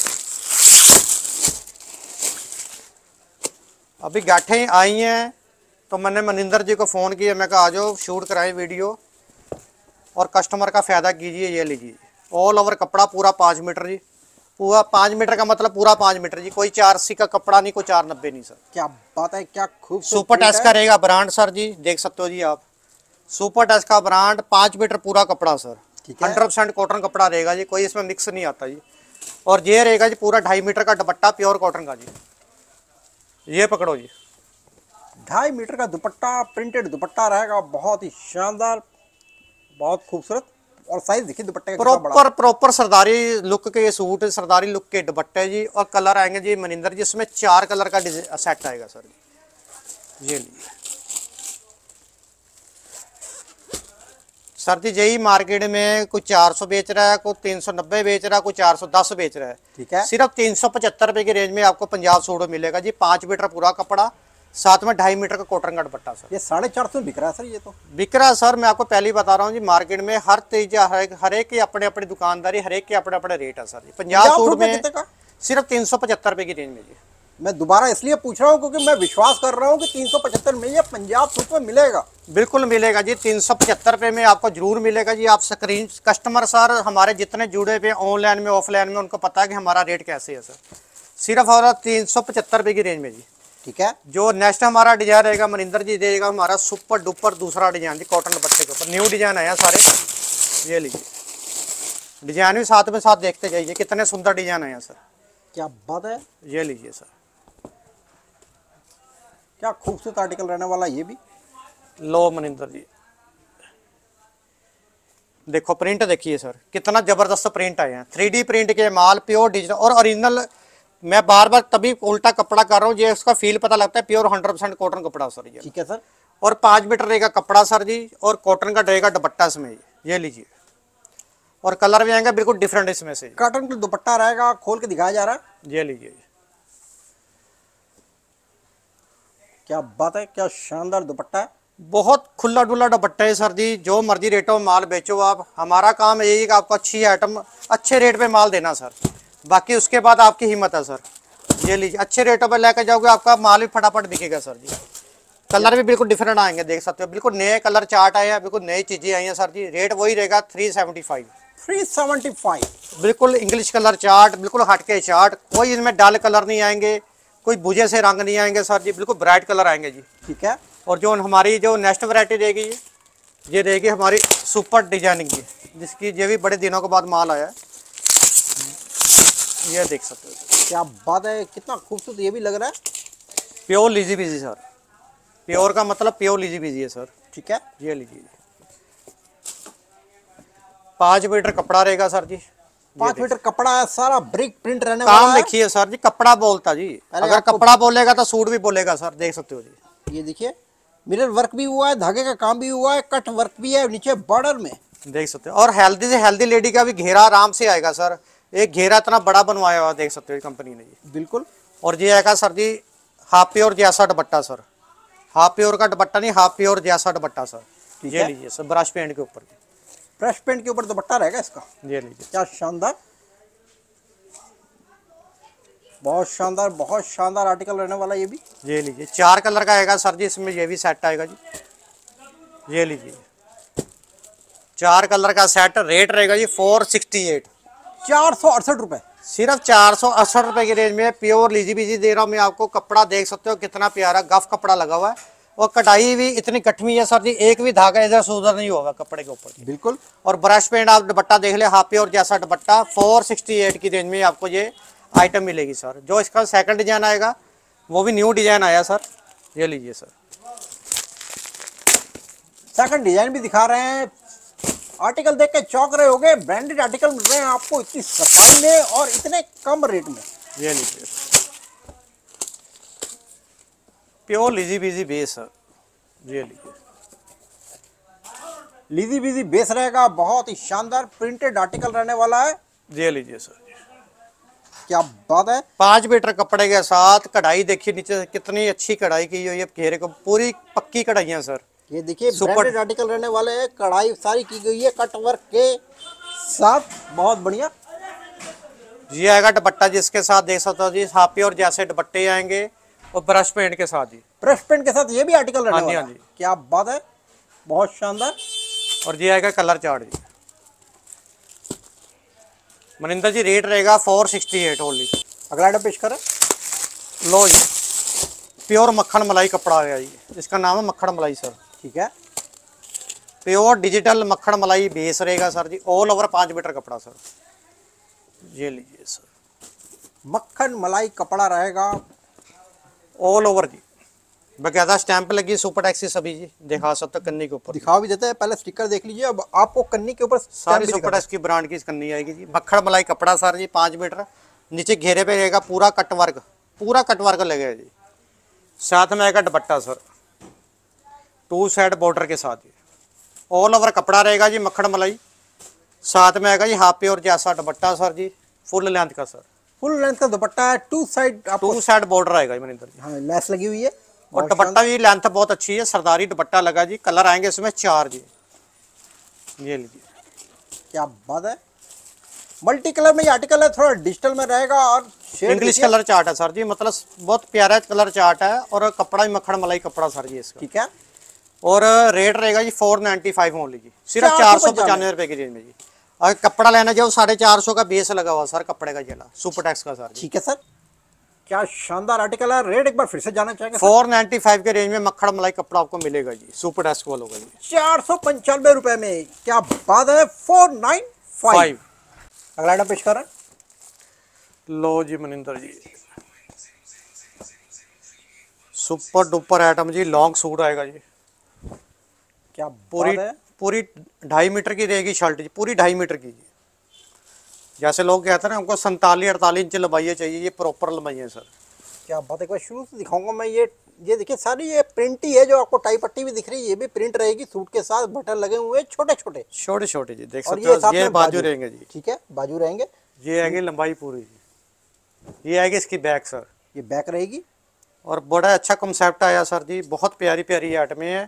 अभी गाठे आई हैं तो मैंने मनिंदर जी को फ़ोन किया, मैं कहा आ जाओ शूट कराएं वीडियो और कस्टमर का फ़ायदा कीजिए। ये लीजिए ऑल ओवर कपड़ा पूरा 5 मीटर जी। पूरा 5 मीटर का मतलब पूरा 5 मीटर जी। कोई 480 का कपड़ा नहीं, कोई 490 नहीं सर। क्या बात है, क्या खूबसूरत। सुपर टच का रहेगा ब्रांड सर जी, देख सकते हो जी आप। सुपर टच का ब्रांड 5 मीटर पूरा कपड़ा सर। 100% कॉटन कपड़ा रहेगा जी, कोई इसमें मिक्स नहीं आता जी। और ये रहेगा जी पूरा 2.5 मीटर का दुपट्टा प्योर कॉटन का जी। ये पकड़ो जी, 2.5 मीटर का दुपट्टा, प्रिंटेड दुपट्टा रहेगा, बहुत ही शानदार, बहुत खूबसूरत। और साइज देखिए दुपट्टे का प्रॉपर सरदारी लुक के ये सूट, सरदारी लुक के दुपट्टे जी। और कलर आएंगे जी मनिंदर जी, इसमें 4 कलर का सेट आएगा सर जी। ये लीजिए सर जी, यही मार्केट में कोई 400 बेच रहा है, कोई 390 बेच रहा है, कोई 410 बेच रहा है। ठीक है। सिर्फ 375 रुपए की रेंज में आपको पंजाब सूट मिलेगा जी। 5 मीटर पूरा कपड़ा, साथ में 2.5 मीटर का कॉटन का दुपट्टा सर। ये 450 बिक रहा है सर। ये तो बिक रहा है सर, मैं आपको पहले ही बता रहा हूँ जी। मार्केट में हर तेज हर एक की अपने अपनी दुकानदारी, हर एक के अपने अपने रेट है सर। पंजाब सूट में सिर्फ 375 रुपए की रेंज में जी। मैं दोबारा इसलिए पूछ रहा हूँ क्योंकि मैं विश्वास कर रहा हूँ कि 375 में ये पंजाब सूट में मिलेगा। बिल्कुल मिलेगा जी, 375 रुपए में आपको जरूर मिलेगा जी। आप स्क्रीन कस्टमर सर हमारे जितने जुड़े हुए ऑनलाइन में ऑफलाइन में, उनको पता है कि हमारा रेट कैसे है सर। सिर्फ और 375 रुपए की रेंज में जी। ठीक है। जो नेक्स्ट हमारा डिजाइन रहेगा मनिंदर जी देगा हमारा सुपर डुपर दूसरा डिजाइन जी, कॉटन दुपट्टे के ऊपर न्यू डिजाइन आया सारे। ये लीजिए डिजाइन भी साथ में साथ देखते जाइए, कितने सुंदर डिजाइन आया सर। क्या बात है। ये लीजिए सर, क्या खूबसूरत आर्टिकल रहने वाला ये भी। लो मनिंदर जी देखो प्रिंट देखिए सर, कितना जबरदस्त प्रिंट आए हैं। 3D प्रिंट के माल, प्योर डिजिटल और ओरिजिनल। मैं बार बार तभी उल्टा कपड़ा कर रहा हूँ, ये उसका फील पता लगता है। प्योर 100% कॉटन कपड़ा सर ये। ठीक है सर। और 5 मीटर रहेगा कपड़ा सर जी, और कॉटन का रहेगा दुपट्टा इसमें। ये लीजिए, और कलर भी आएंगे बिल्कुल डिफरेंट इसमें से। कॉटन का दुपट्टा रहेगा, खोल के दिखाया जा रहा है। ये लीजिए, क्या बात है, क्या शानदार दुपट्टा है। बहुत खुला डुला दुपट्टा है सर जी, जो मर्जी रेटों में माल बेचो आप। हमारा काम यही है कि आपको अच्छी आइटम अच्छे रेट पे माल देना सर, बाकी उसके बाद आपकी हिम्मत है सर। ये लीजिए, अच्छे रेटों पे लेकर जाओगे आपका माल भी फटाफट बिकेगा सर जी। कलर भी बिल्कुल डिफरेंट आएंगे, देख सकते हो, बिल्कुल नए कलर चार्ट आए हैं, बिल्कुल नई चीजें आई हैं सर जी। रेट वही रहेगा 375। 375। बिल्कुल इंग्लिश कलर चार्ट, बिल्कुल हटके चार्ट, कोई इसमें डल कलर नहीं आएंगे, कोई बुझे से रंग नहीं आएंगे सर जी, बिल्कुल ब्राइट कलर आएंगे जी। ठीक है। और जो हमारी जो नेक्स्ट वैरायटी रहेगी ये रहेगी हमारी सुपर डिजाइनिंग की, जिसकी ये भी बड़े दिनों के बाद माल आया है। ये देख सकते हो, क्या बात है, कितना खूबसूरत ये भी लग रहा है। प्योर लीजी बीजी सर, प्योर का मतलब प्योर लीजी बीजी है सर। ठीक है। ये लीजिए, 5 मीटर कपड़ा रहेगा सर जी। 5 मीटर कपड़ा है, सारा ब्रिक प्रिंट रहने काम वाला है। देखिए सर जी, कपड़ा बोलता जी, पहले अगर आपको- कपड़ा बोलेगा तो सूट भी बोलेगा सर, देख सकते हो जी। ये देखिए, मिरर वर्क भी हुआ है, धागे का काम भी हुआ है, कट वर्क भी है नीचे बॉर्डर में, देख सकते हो। और हेल्दी से हेल्दी लेडी का भी घेरा आराम से आएगा सर, एक घेरा इतना बड़ा बनवाया हुआ देख सकते हो कंपनी ने जी। बिल्कुल। और ये आएगा सर जी हाफ प्योर जैसा दुपट्टा सर, हाफ प्योर का दुपट्टा नहीं, हाफ प्योर जैसा दुपट्टा सर। ठीक ये है। लीजिए सर, ब्रश पेंट के ऊपर, ब्रश पेंट के ऊपर दुपट्टा रहेगा इसका। ये लीजिए, क्या शानदार, बहुत शानदार आर्टिकल रहने वाला ये भी। ये लीजिए, 4 कलर का आएगा सर जी, इसमें ये भी सेट आएगा जी। ये लीजिए, 4 कलर का सेट, रेट रहेगा जी 468। 468 रुपए। सिर्फ 468 रुपए की रेंज में प्योर लीजी बीजी दे रहा हूँ मैं आपको। कपड़ा देख सकते हो कितना प्यारा गफ कपड़ा लगा हुआ है, और कटाई भी इतनी कटवी है सर जी, एक भी धागा इधर से उधर नहीं होगा कपड़े के ऊपर। बिल्कुल। और ब्रश पेंट आप दुपट्टा देख ले, हाफ प्योर जैसा दुपट्टा, 468 की रेंज में आपको ये आइटम मिलेगी सर। जो इसका सेकंड डिजाइन आएगा वो भी न्यू डिजाइन आया सर, ये लीजिए सर। सेकंड डिजाइन भी दिखा रहे हैं, आर्टिकल देख के चौंक रहे होगे। ब्रांडेड आर्टिकल मिल रहे हैं आपको इतनी सफाई में और इतने कम रेट में। ये लीजिए, प्योर लीजी बीजी बेस सर। ये लीजिए, लीजी बीजी बेस रहेगा, बहुत ही शानदार प्रिंटेड आर्टिकल रहने वाला है। ये लीजिए सर, क्या बात है। 5 मीटर कपड़े के साथ कढ़ाई देखिए नीचे से कितनी अच्छी कढ़ाई की हुई है, घेरे को पूरी पक्की कढ़ाइयाँ सर। ये देखिए सुपर- ब्रांडेड आर्टिकल रहने वाले हैं, कढ़ाई सारी की गई है कट वर्क के साथ, बहुत बढ़िया। ये आएगा दुपट्टा जिसके साथ देख सकते हो जी, हाफ प्योर जैसे दुपट्टे आएंगे और ब्रश पेंट के साथ जी। ब्रश पेंट के साथ ये भी आर्टिकल रहने हाँ जी, वाला हाँ है। जी। क्या बात है, बहुत शानदार। और ये आएगा कलर चार्ट जी। मनिंदर जी रेट रहेगा 468 ओनली। अगला आइटम पेश करें। लो जी, प्योर मक्खन मलाई कपड़ा आया जी, इसका नाम है मक्खन मलाई सर। ठीक है। प्योर डिजिटल मक्खन मलाई बेस रहेगा सर जी, ऑल ओवर 5 मीटर कपड़ा सर। ये लीजिए सर, मक्खन मलाई कपड़ा रहेगा, ऑल ओवर जी, बकायदा स्टैंप लगी सुपर टैक्स की सभी जी, दिखा सकते हो कन्नी के ऊपर। दिखा भी देते हैं, पहले स्टिकर देख लीजिए, अब आपको कन्नी के ऊपर सारी stamp भी सुपर दिखाते टैक्स की ब्रांड की कन्नी आएगी जी। मक्खन मलाई कपड़ा सर जी, 5 मीटर, नीचे घेरे पे रहेगा पूरा कटवर्क, पूरा कटवर्क लगेगा जी। साथ में आएगा दुपट्टा सर, 2 साइड बॉर्डर के साथ जी, ऑल ओवर कपड़ा रहेगा जी मक्खन मलाई। साथ में आएगा जी हाफ प्योर जैसा दुपट्टा सर जी, फुल लेंथ का सर, फुल लेंथ का दुपट्टा है, 2 साइड आपको 2 साइड बॉर्डर आएगा जी मनिंदर जी। हाँ लेस लगी हुई है। और बहुत दुपट्टा भी लेंथ बहुत अच्छी है, सरदारी दुपट्टा लगा जी। कलर आएंगे इसमें 4 जी। ये लीजिए, क्या बात है, मल्टी कलर में ये आर्टिकल है, थोड़ा डिजिटल में रहेगा और शेड इंग्लिश कलर चार्ट है सर जी, मतलब बहुत प्यारा कलर चार्ट है। और कपड़ा भी मक्खन मलाई कपड़ा सर जी इसका। ठीक है। और रेट रहेगा जी 495 ओनली जी, सिर्फ 495 495 रुपए की रेंज में जी। अगर कपड़ा लेना जाओ 450 का बेस लगा हुआ सर, कपड़े का जेला सुपर टैक्स का सर जी। ठीक है सर, क्या शानदार आर्टिकल है। रेट एक बार फिर से जाना चाहेंगे। 495 के रेंज में मक्खन मलाई कपड़ा आपको मिलेगा जी, सुपर टैक्स वाला होगा जी। 495 रुपए में, क्या बात है, 495। अगला आइटम पेश कर रहे हैं। लो जी Maninder ji, super duper item जी, लॉन्ग सूट आएगा जी। क्या पूरी बात है, पूरी 2.5 मीटर की रहेगी शर्ट जी, पूरी 2.5 मीटर की जी। जैसे लोग कहते हैं ना हमको 47-48 इंच लंबाई चाहिए, ये प्रॉपर लंबाई है सर। क्या बात है, एक बार शुरू से दिखाऊंगा मैं। ये देखिए सारी ये प्रिंट ही है, जो आपको टाई पट्टी भी दिख रही है ये भी प्रिंट रहेगी, सूट के साथ बटन लगे हुए छोटे छोटे छोटे छोटे जी, देख और सकते ये साथ हो। ये में बाजू रहेंगे जी, ठीक है, बाजू रहेंगे। ये आएगी लंबाई पूरी जी। ये आएगी इसकी बैक सर, ये बैक रहेगी। और बड़ा अच्छा कॉन्सेप्ट आया सर जी, बहुत प्यारी प्यारी आइटमें हैं।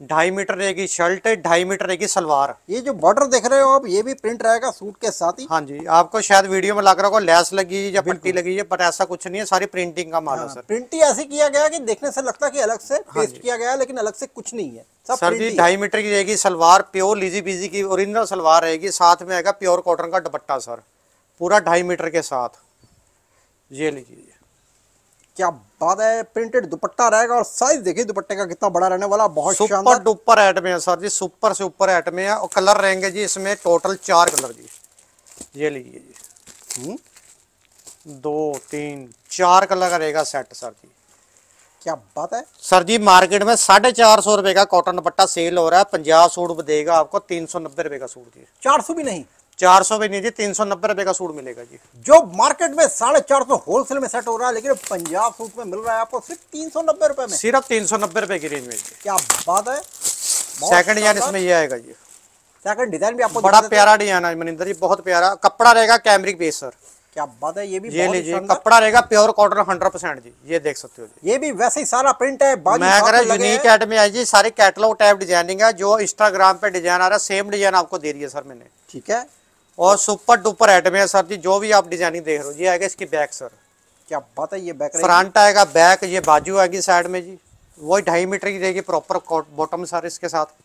2.5 मीटर रहेगी शर्ट, 2.5 मीटर रहेगी सलवार। ये जो बॉर्डर देख रहे हो आप, ये भी प्रिंट रहेगा सूट के साथ ही। हाँ जी, आपको शायद वीडियो में लग रहा होगा लैस लगी है या पट्टी लगी है, पर ऐसा कुछ नहीं है, सारी प्रिंटिंग का माल है सर। प्रिंट ही ऐसे किया गया कि देखने से लगता है कि अलग से पेस्ट किया गया है, लेकिन अलग से कुछ नहीं है, सब सर जी 2.5 मीटर की रहेगी सलवार, प्योर लीजी बीजी की ओरिजिनल सलवार रहेगी, साथ में आएगा प्योर कॉटन का दुपट्टा सर, पूरा 2.5 मीटर के साथ। ये लीजिए, क्या बात है, प्रिंटेड दुपट्टा रहेगा और साइज देखिए दुपट्टे का कितना बड़ा रहने वाला, बहुत सुपर शानदार। डुपर आइटम है सर जी, सुपर से ऊपर आइटम है। और कलर रहेंगे जी इसमें टोटल 4 कलर जी। ये लीजिए जी, 2 3 4 कलर का रहेगा सेट सर जी। क्या बात है सर जी, मार्केट में 450 रुपए का कॉटन दुपट्टा सेल हो रहा है, 50 सूट देगा आपको 390 रुपए का सूट जी। 400 भी नहीं, 400 भी नहीं जी, 390 रुपए का सूट मिलेगा जी। जो मार्केट में 450 होलसेल में सेट हो रहा है, लेकिन पंजाब सूट में मिल रहा है आपको सिर्फ 390 रुपए में, सिर्फ 390 रुपए की रेंज में जी। क्या बात है। सेकंड डिजाइन इसमें ये आएगा जी, सेकंड डिजाइन भी आपको बड़ा प्यारा डिजाइन है मनिंदर जी, बहुत प्यारा। कपड़ा रहेगा कैमरिक बेस सर। क्या बात है, ये भी ये बहुत लीजिए, शानदार। कपड़ा रहेगा प्योर कॉटन 100% जी। ये देख सकते हो जी, ये भी वैसे ही सारा प्रिंट है, बाजू मैं साथ अगर में लगे यूनिक हैं। आइटम में आई जी, सारी कैटलॉग टाइप डिजाइनिंग है, जो इंस्टाग्राम पे डिजाइन आ रहा है सेम डिजाइन आपको दे रही है सर मैंने। ठीक है, और सुपर डुपर आइटम है सर जी, जो भी आप डिजाइनिंग देख रहे हो। ये आएगा इसकी बैक सर, क्या बात है, ये बैक फ्रंट आएगा, बैक, ये बाजू आएगी साइड में जी। वही 2.5 मीटर की रहेगी प्रॉपर बॉटम सर इसके साथ।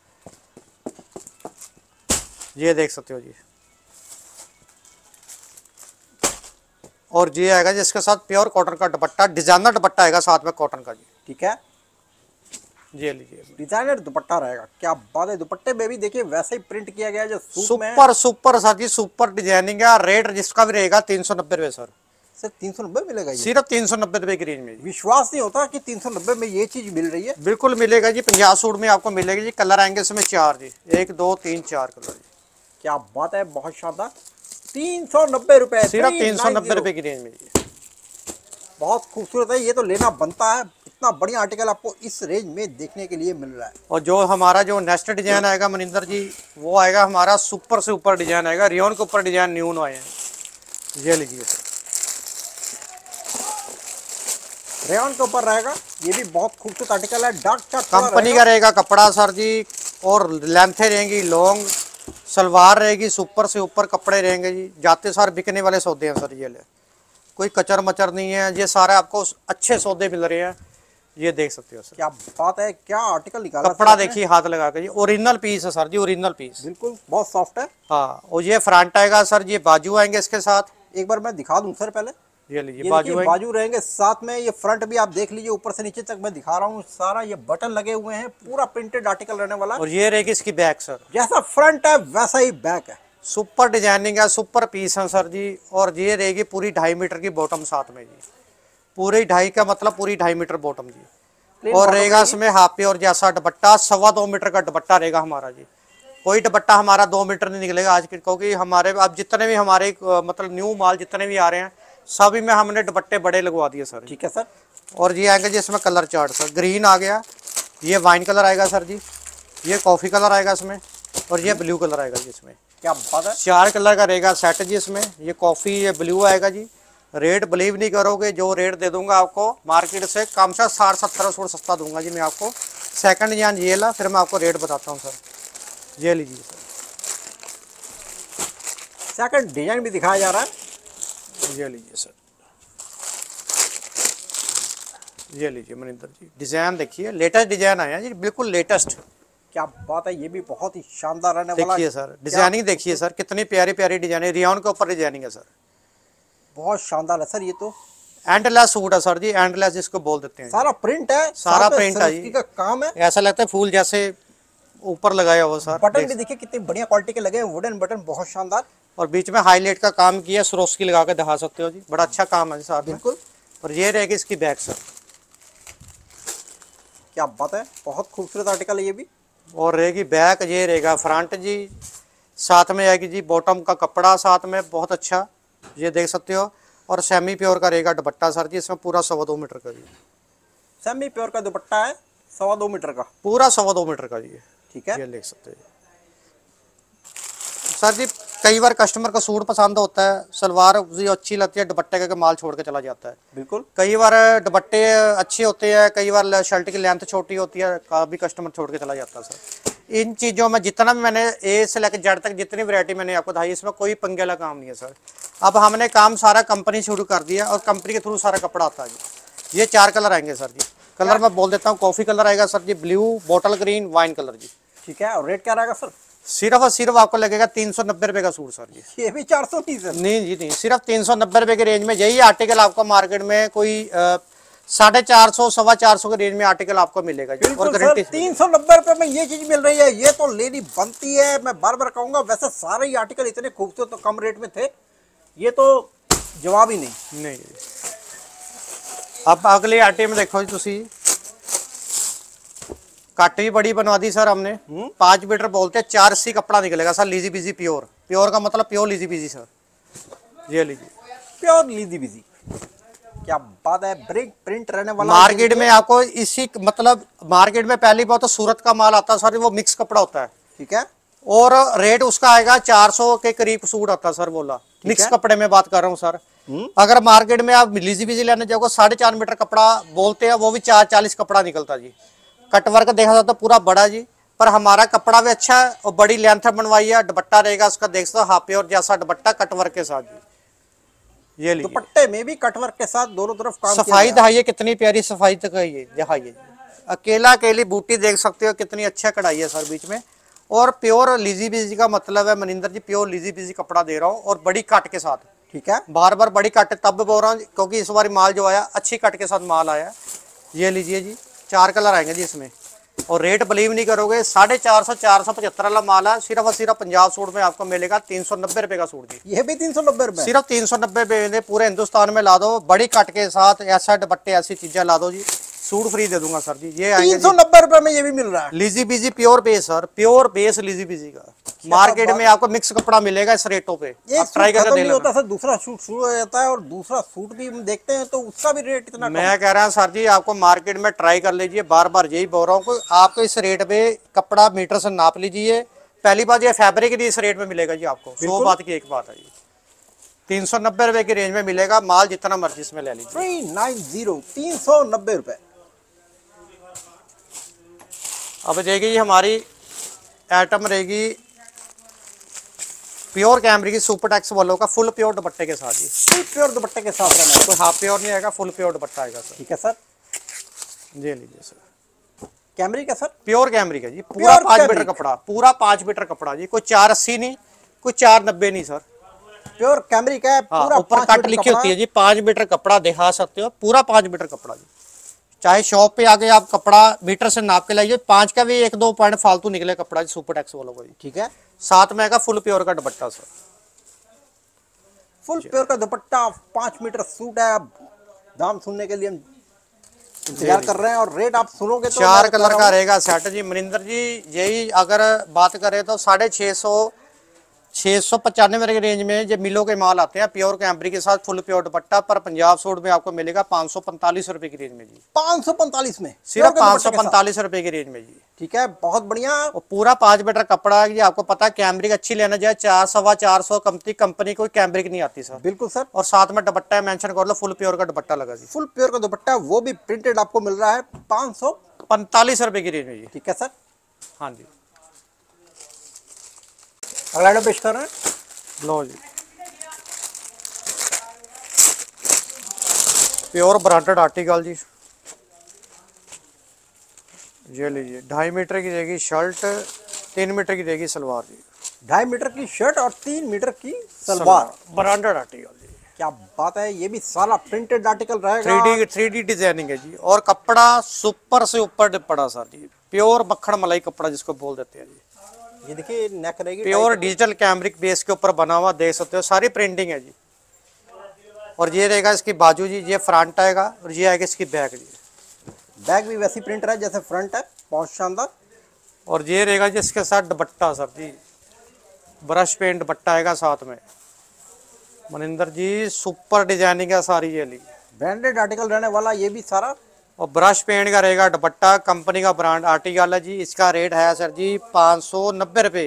ये देख सकते हो जी, और ये आएगा जिसके साथ प्योर कॉटन का दुपट्टा, डिजाइनर दुपट्टा आएगा साथ में कॉटन का जी। ठीक है, ये लीजिए, डिजाइनर दुपट्टा रहेगा। क्या बात है, दुपट्टे में भी देखिए वैसे ही प्रिंट किया गया है जो सूट में है। सुपर सुपर सर जी, सुपर डिजाइनिंग है। रेट जिसका भी रहेगा 390 रुपए सर, सिर्फ 390 मिलेगा ये। सिर्फ 390 रुपए की रेंज में जी। विश्वास नहीं होता कि 390 में ये चीज मिल रही है। बिल्कुल मिलेगा जी, 50 सूट में आपको मिलेगी जी। कलर आएंगे इसमें 4 जी, 1 2 3 4 कलर जी। क्या बात है, बहुत शानदार। 390 रुपए, सिर्फ 390 रुपए की रेंज में जी। बहुत खूबसूरत है, ये तो लेना बनता है। इतना बढ़िया आर्टिकल आपको इस रेंज में देखने के लिए मिल रहा है। और जो हमारा जो नेक्स्ट डिजाइन आएगा मनिंदर जी, वो आएगा हमारा सुपर से ऊपर डिजाइन आएगा, रियोन के ऊपर डिजाइन न्यू आए हैं। ये लीजिए, रेयन के ऊपर रहेगा, ये भी बहुत खूबसूरत आर्टिकल है। डार्क चार्ट कंपनी का रहेगा कपड़ा सर जी, और लेंथे रहेंगी लॉन्ग, सलवार रहेगी, सुपर से ऊपर कपड़े रहेंगे जी। जाते सार बिकने वाले सौदे हैं सर, ये ले, कोई कचर मचर नहीं है, ये सारे आपको अच्छे सौदे मिल रहे हैं। ये देख सकते हो सर, क्या बात है, क्या आर्टिकल निकाला। कपड़ा देखिए हाथ लगा के जी, ओरिजिनल पीस है सर जी, ओरिजिनल पीस, बिल्कुल बहुत सॉफ्ट है। हाँ। और ये फ्रंट आएगा सर, ये बाजू आएंगे इसके साथ। एक बार मैं दिखा दूं सर पहले, ये लीजिए, ये बाजू देखिए, बाजू रहेंगे साथ में। ये फ्रंट भी आप देख लीजिए, ऊपर से नीचे तक मैं दिखा रहा हूँ, सारा ये बटन लगे हुए हैं, पूरा प्रिंटेड आर्टिकल रहने वाला। और ये रहेगी इसकी बैक सर, जैसा फ्रंट है वैसा ही बैक है। सुपर डिजाइनिंग है, सुपर पीस है सर जी। और ये रहेगी पूरी 2.5 मीटर की बॉटम साथ में जी, पूरी 2.5 का मतलब पूरी 2.5 मीटर बॉटम जी। और रहेगा इसमें हाफ पे और जैसा दुपट्टा 2.25 मीटर का दुपट्टा रहेगा हमारा जी। कोई दुपट्टा हमारा 2 मीटर नहीं निकलेगा आज के, क्योंकि हमारे अब जितने भी हमारे मतलब न्यू माल जितने भी आ रहे हैं सभी में हमने दुपट्टे बड़े लगवा दिए सर। ठीक है सर। और ये आएगा जी इसमें कलर चार्ट सर, ग्रीन आ गया, ये वाइन कलर आएगा सर जी, ये कॉफी कलर आएगा इसमें, और ये ब्लू कलर आएगा जी इसमें। क्या बात है, 4 कलर का रहेगा सेट जी इसमें। ये कॉफी, ये ब्लू आएगा जी। रेट बिलीव नहीं करोगे, जो रेट दे दूंगा आपको मार्केट से कम से 60-70 सूट सस्ता दूंगा जी मैं आपको। सेकंड डिजाइन ये ला, फिर मैं आपको रेट बताता हूँ सर। ये लीजिए सर, सेकंड डिजाइन भी दिखाया जा रहा है। ये लीजिए सर, ये लीजिए मनिंदर जी, डिजाइन देखिए, लेटेस्ट डिजाइन आया जी, बिल्कुल लेटेस्ट। क्या बात है, ये भी बहुत ही शानदार रहने वाला। देखिए सर, डिजाइनिंग देखिए सर, कितनी प्यारी प्यारी डिजाइन है, रियोन के ऊपर डिजाइनिंग है सर, बहुत शानदार है सर। ये तो एंडलेस सूट है सर जी, एंडलेस जिसको बोल देते हैं। सारा प्रिंट है, सारा प्रिंट है जी का काम है। ऐसा लगता है फूल जैसे ऊपर लगाया हुआ सर। बटन भी देखिए कितनी बढ़िया क्वालिटी के लगे हैं, वुडन बटन, बहुत शानदार। और बीच में हाईलाइट का काम किया, सरोस्की लगा के दिखा सकते हो जी, बड़ा अच्छा काम है सर बिल्कुल। और ये रहेगी इसकी बैक सर। क्या बात है, बहुत खूबसूरत आर्टिकल है ये भी। और रहेगी बैक, ये रहेगा फ्रंट जी, साथ में आएगी जी बॉटम का कपड़ा साथ में, बहुत अच्छा, ये देख सकते हो। और सेमी प्योर का रहेगा दुपट्टा सर जी, इसमें पूरा 2.25 मीटर का जी। सेमी प्योर का दुपट्टा है, 2.25 मीटर का, पूरा 2.25 मीटर का जी। ठीक है, ये देख सकते हैं सर जी। कई बार कस्टमर को सूट पसंद होता है, सलवार उसकी अच्छी लगती है, दुपट्टे का माल छोड़ के चला जाता है। बिल्कुल। कई बार दुपट्टे अच्छे होते हैं, कई बार शर्ट की लेंथ छोटी होती है, भी कस्टमर छोड़ के चला जाता है सर। इन चीज़ों में जितना भी मैंने ए से लेकर जेड तक जितनी वैरायटी मैंने आपको दिखाई, इसमें कोई पंगे वाला काम नहीं है सर। अब हमने काम सारा कंपनी शुरू कर दिया और कंपनी के थ्रू सारा कपड़ा आता है जी। ये 4 कलर आएंगे सर जी। कलर मैं बोल देता हूँ, कॉफ़ी कलर आएगा सर जी, blue, bottle green, wine colour जी। ठीक है, और रेट क्या रहेगा सर? सिर्फ और सिर्फ आपको लगेगा 390 रुपये का सूट सर जी। ये भी 400 नहीं सर? नहीं जी नहीं, सिर्फ 390 रुपये के रेंज में। यही आर्टिकल आपको मार्केट में कोई 450 425 के रेंज में आर्टिकल आपको मिलेगा जी। और गारंटी 390 रुपये में ये चीज मिल रही है, ये तो लेनी बनती है। मैं बार बार कहूंगा, वैसे सारे ही आर्टिकल इतने खूबसूरत तो कम रेट में थे, ये तो जवाब ही नहीं। अब अगले आइटम देखो जी, तुसी कट भी बड़ी बनवा दी सर हमने। 5 मीटर बोलते हैं, 480 कपड़ा निकलेगा सर। लीजी बिजी प्योर, प्योर का मतलब प्योर लीजी बिजी सर। ये लीजिए, प्योर लीजी बिजी, क्या बात है। प्रिंट रहने वाला मार्केट में आपको इसी मतलब मार्केट में पहली बात तो सूरत का माल आता है सर, वो मिक्स कपड़ा होता है। ठीक है, और रेट उसका आएगा 400 के करीब सूट आता है सर। बोला मिक्स कपड़े में बात कर रहा हूँ सर। अगर मार्केट में आप लीजी बिजी लेने जाओगे 4.5 मीटर कपड़ा बोलते हैं, वो भी 440 कपड़ा निकलता जी। कटवर्क देखा जाता है पूरा बड़ा जी, पर हमारा कपड़ा भी अच्छा है और बड़ी लेंथ बनवाई है। दुपट्टा रहेगा उसका, देख सकते हो हाफ प्योर जैसा दुपट्टा कटवर्क के साथ जी। ये दुपट्टे में भी कटवर्क के साथ दोनों तरफ काम। सफाई दिखाइए, कितनी प्यारी सफाई तक है ये, दिखाइए। अकेली बूटी देख सकते हो, कितनी अच्छा कढ़ाई है सर बीच में। और प्योर लीजी बिजी का मतलब है मनिंदर जी, प्योर लीजी बिजी कपड़ा दे रहा हूँ और बड़ी कट के साथ। ठीक है, बार बार बड़ी कट तब बोल रहा हूँ क्योंकि इस बार माल जो आया अच्छी कट के साथ माल आया। ये लीजिए जी, 4 कलर आएंगे जी इसमें। और रेट बिलीव नहीं करोगे, 450 475 वाला माल है। सिर्फ और सिर्फ पंजाब सूट में आपको मिलेगा 390 रुपए का सूट जी। ये भी 390 रुपए, सिर्फ 390 रुपए पूरे हिंदुस्तान में ला दो। बड़ी कट के साथ ऐसा दुपट्टे ऐसी चीजें ला दो जी, सूट फ्री दे दूंगा सर जी। ये 390 रुपए में ये भी मिल रहा है। लीजी बिजी pure base sir, pure base लीजी बिजी का। मार्केट में आपको मिक्स कपड़ा मिलेगा इस रेटों पे। आप ट्राई करके देख लेना सर। दूसरा सूट शुरू हो जाता है और दूसरा सूट भी हम देखते हैं तो उसका भी रेट इतना। मैं कह रहा हूँ सर जी, आपको मार्केट में ट्राई कर लीजिए। बार बार यही बोल रहा हूँ, आपको इस रेट पे कपड़ा मीटर से नाप लीजिए। पहली बात ये फैब्रिक भी इस रेट में मिलेगा जी आपको। 100 बात की एक बात है जी, 390 रुपए की रेंज में मिलेगा माल, जितना मर्जी इसमें ले लीजिए। 390 390 रुपए। अब रहेगी हमारी आइटम रहेगी प्योर कैमरी की सुपर टैक्स वालों का फुल प्योर दुपट्टे के साथ जी। फुल प्योर दुपट्टे के साथ रहना है, कोई हाफ प्योर नहीं आएगा, फुल प्योर दुपट्टा आएगा सर। ठीक है सर, ये लीजिए सर। कैमरी का सर, प्योर कैमरी का जी, पूरा 5 मीटर कपड़ा, पूरा 5 मीटर कपड़ा जी। कोई 480 नहीं, कोई 490 नहीं सर, प्योर कैमरी का है। पूरा ऊपर कट लिखी होती है जी, 5 मीटर कपड़ा दिखा सकते हो, पूरा 5 मीटर कपड़ा जी। चाहे शॉप पे आके आप कपड़ा मीटर से नाप के लाइए, 5 का भी 1-2 पॉइंट फालतू निकले कपड़ा जी सुपर टैक्स वालों को जी। ठीक है, साथ में आएगा फुल प्योर का दुपट्टा सर। फुल प्योर का दुपट्टा, 5 मीटर सूट है। अब दाम सुनने के लिए हम इंतजार कर रहे हैं और रेट आप सुनोगे तो 4 कलर का रहेगा सेट जी। मनिंदर जी यही अगर बात करें तो 650 695 के रेंज में जो मिलो के माल आते हैं प्योर कैमरी के साथ फुल प्योर दुपट्टा, पर पंजाब सूट में आपको मिलेगा 545 रुपए की रेंज में जी। 545 में, सिर्फ 545 रुपए की रेंज में जी। ठीक है, बहुत बढ़िया। और पूरा 5 मीटर कपड़ा है जी। आपको पता है कैमरिक अच्छी लेना जाए 400-425 कंपनी कोई कैमरिक नहीं आती सर। बिल्कुल सर। और साथ में दुपट्टा मेंशन कर लो, फुल प्योर का दुपट्टा लगा जी। फुल प्योर का दुपट्टा, वो भी प्रिंटेड आपको मिल रहा है 545 रुपए की रेंज में जी। ठीक है सर, हाँ जी। अगला आइटम पेश कर रहे हैं, लो जी, प्योर ब्रांडेड आर्टिकल जी। ये लीजिए, 2.5 मीटर की रहेगी शर्ट, 3 मीटर की रहेगी सलवार जी। 2.5 मीटर की शर्ट और 3 मीटर की सलवार, ब्रांडेड आर्टिकल जी। क्या बात है, ये भी सारा प्रिंटेड आर्टिकल रहेगा। 3D डिजाइनिंग है जी। और कपड़ा सुपर से ऊपर पड़ा सर जी, प्योर मक्खन मलाई कपड़ा जिसको बोल देते हैं जी। ये देखिए नेक रहेगी प्योर डिजिटल कैमरिक बेस के ऊपर बना हुआ, देख सकते हो सारी प्रिंटिंग है जी। और ये रहेगा इसकी बाजू जी, ये फ्रंट आएगा और ये आएगा इसकी बैक जी। बैक भी वैसी प्रिंट है जैसे फ्रंट है, बहुत शानदार। और ये रहेगा जी इसके साथ दुपट्टा सर जी, ब्रश पेंट दुपट्टा आएगा साथ में। मनिंदर जी सुपर डिजाइनिंग है सारी, ये ली ब्रांडेड आर्टिकल रहने वाला ये भी सारा। और ब्रश पेंट का रहेगा दुपट्टा, कंपनी का ब्रांड आर्टिकल है जी। इसका रेट है सर जी 590 रुपये,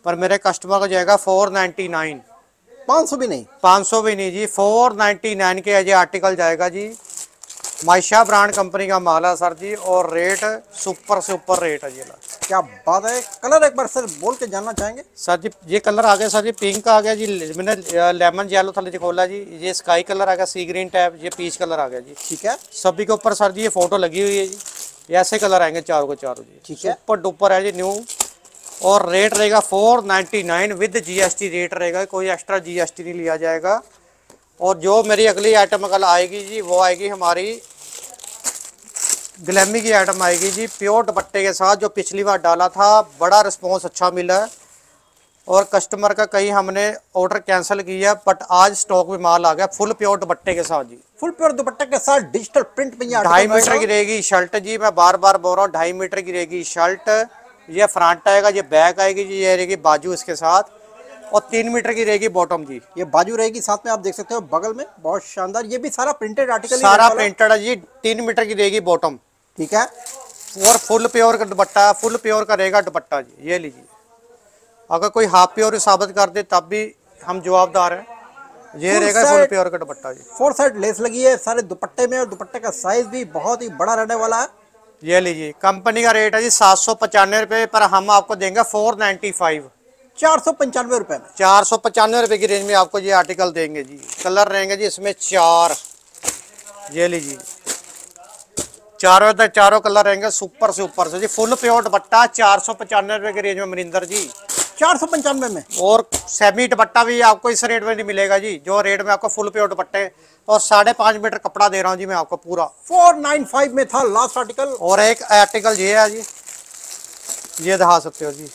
पर मेरे कस्टमर को जाएगा 499। 500 भी नहीं? 500 भी नहीं जी, 499 के ये आर्टिकल जाएगा जी। माइशा ब्रांड कंपनी का माल है सर जी, और रेट सुपर से ऊपर रेट है जी। क्या बात है। कलर एक बार सर बोल के जानना चाहेंगे? सर जी ये कलर आ गया सर जी, पिंक आ गया जी, मैंने लेमन येलो थले जी खोला जी, ये स्काई कलर आ गया, सी ग्रीन टाइप, ये पीच कलर आ गया जी। ठीक है। सभी के ऊपर सर जी ये फोटो लगी हुई है जी, ये ऐसे कलर आएंगे चारों के चारों जी। ठीक है। सुपर डुपर है जी न्यू, और रेट रहेगा 499 विद जीएसटी रेट रहेगा, कोई एक्स्ट्रा जीएसटी नहीं लिया जाएगा। और जो मेरी अगली आइटम कल आएगी जी, वो आएगी हमारी ग्लैमी की आइटम आएगी जी, प्योर दुपट्टे के साथ। जो पिछली बार डाला था बड़ा रिस्पॉन्स अच्छा मिला है, और कस्टमर का कहीं हमने ऑर्डर कैंसिल किया, बट आज स्टॉक में माल आ गया फुल प्योर दुपट्टे के साथ जी। फुल प्योर दुपट्टे के साथ डिजिटल प्रिंट में 2.5 मीटर की रहेगी शर्ट जी, मैं बार बार बोल रहा हूँ 2.5 मीटर की रहेगी शर्ट। ये फ्रंट आएगा, ये बैक आएगी जी, ये रहेगी बाजू इसके साथ, और 3 मीटर की रहेगी बॉटम जी। ये बाजू रहेगी साथ में, आप देख सकते हो बगल में, बहुत शानदार। ये भी सारा प्रिंटेड आर्टिकल, सारा प्रिंटेड है जी। 3 मीटर की रहेगी बॉटम। ठीक है। और फुल प्योर का दुपट्टा, फुल प्योर का रहेगा दुपट्टा जी। ये लीजिए, अगर कोई हाफ प्योर साबित कर दे तब भी हम जवाबदार हैं। ये रहेगा फुल प्योर का दुपट्टा जी। 4 साइड लेस लगी है सारे दुपट्टे में, और दुपट्टे का साइज भी बहुत ही बड़ा रहने वाला है। ये लीजिए, कंपनी का रेट है जी 795 रुपये, पर हम आपको देंगे 495, 495 रुपए में। 495 रुपये की रेंज में आपको ये आर्टिकल देंगे जी। कलर रहेंगे जी इसमें 4। ये लीजिए, चारों कलर रहेंगे सुपर से ऊपर से जी। फुल प्योर दुपट्टा 495 रुपये की रेंज में मनिंदर जी, 495 में। और सेमी दुपट्टा भी आपको इस रेट में नहीं मिलेगा जी, जो रेट में आपको फुल प्योर दुपट्टे, और 5.5 मीटर कपड़ा दे रहा हूँ जी मैं आपको पूरा। 495 में था लास्ट आर्टिकल। और एक आर्टिकल ये है जी, ये दिखा सकते हो जी,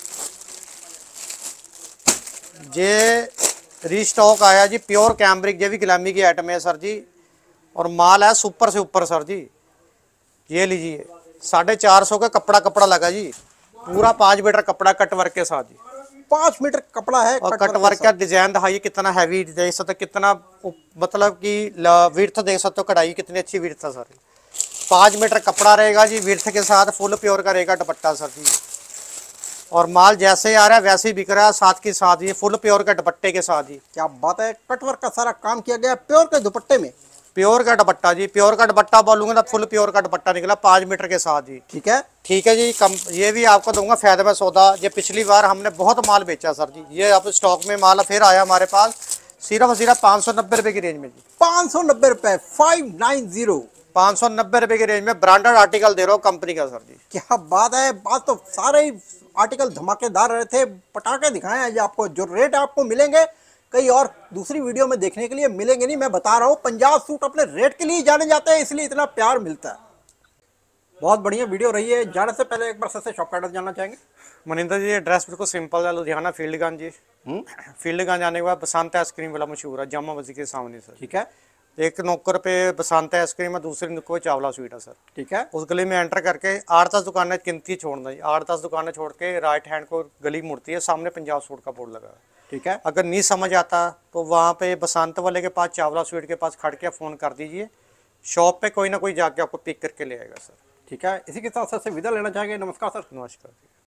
ये रीस्टॉक आया जी, प्योर कैम्ब्रिक, ये भी ग्लैमी की आइटम है सर जी, और माल है सुपर से ऊपर सर जी। ये लीजिए, 450 का कपड़ा लगा जी, पूरा 5 मीटर कपड़ा कटवर्क के साथ जी। 5 मीटर कपड़ा है, और कटवर्क का डिजाइन दिखाइए कितना हैवी, देख सकते हो कितना, मतलब कि विड्थ देख सकते हो, कढ़ाई कितनी अच्छी विड्थ है सर। 5 मीटर कपड़ा रहेगा जी विड्थ के साथ, फुल प्योर का रहेगा दुपट्टा सर जी। और माल जैसे आ रहा है वैसे ही बिक रहा है, साथ के साथ ये फुल प्योर का दुपट्टे के साथ जी। क्या बात है। कटवर्क का सारा काम किया गया प्योर के दुपट्टे में। प्योर का दुपट्टा जी, प्योर का दुपट्टा बोलूंगा तो फुल प्योर का दुपट्टा निकला 5 मीटर के साथ जी। ठीक है। ठीक है जी। ये भी आपको दूंगा फायदे में सौदा। ये पिछली बार हमने बहुत माल बेचा सर जी, ये अब स्टॉक में माल फिर आया हमारे पास, सिर्फ 590 रुपए की रेंज में जी। 590 रुपए, 590, 590 रुपए की रेंज में ब्रांडेड आर्टिकल दे रहा हूँ कंपनी का सर जी। क्या बात है। बात तो सारे ही आर्टिकल धमाकेदार रहे थे, पटाखे दिखाए हैं आपको। जो रेट आपको मिलेंगे कहीं और दूसरी वीडियो में देखने के लिए मिलेंगे नहीं। मैं बता रहा हूँ, पंजाब सूट अपने रेट के लिए जाने जाते हैं, इसलिए इतना प्यार मिलता है। बहुत बढ़िया वीडियो रही है। जाने से पहले एक बार सबसे शॉप का एड्रेस जानना चाहेंगे? मनिंदर जी एड्रेस बिल्कुल सिंपल है, लुधियाना फील्डगंज जी। फील्डगंज आने के बाद बसंत आइसक्रीम वाला मशहूर है, जामा मस्जिद के सामने सर। ठीक है। एक नुक्कर पे बसंत आइसक्रीम है, दूसरी नुक्कर पे चावला स्वीट है सर। ठीक है। उस गली में एंटर करके 8-10 दुकानें गिनती छोड़ना जी, 8-10 दुकानें छोड़ के राइट हैंड को गली मुड़ती है, सामने पंजाब सूट का बोर्ड लगा है। ठीक है। अगर नहीं समझ आता तो वहाँ पे बसंत वाले के पास, चावला स्वीट के पास खड़ के फ़ोन कर दीजिए, शॉप पे कोई ना कोई जाके आपको पिक करके ले आएगा सर। ठीक है। इसी के साथ सर से विदा लेना चाहेंगे। नमस्कार सर। नमस्कार।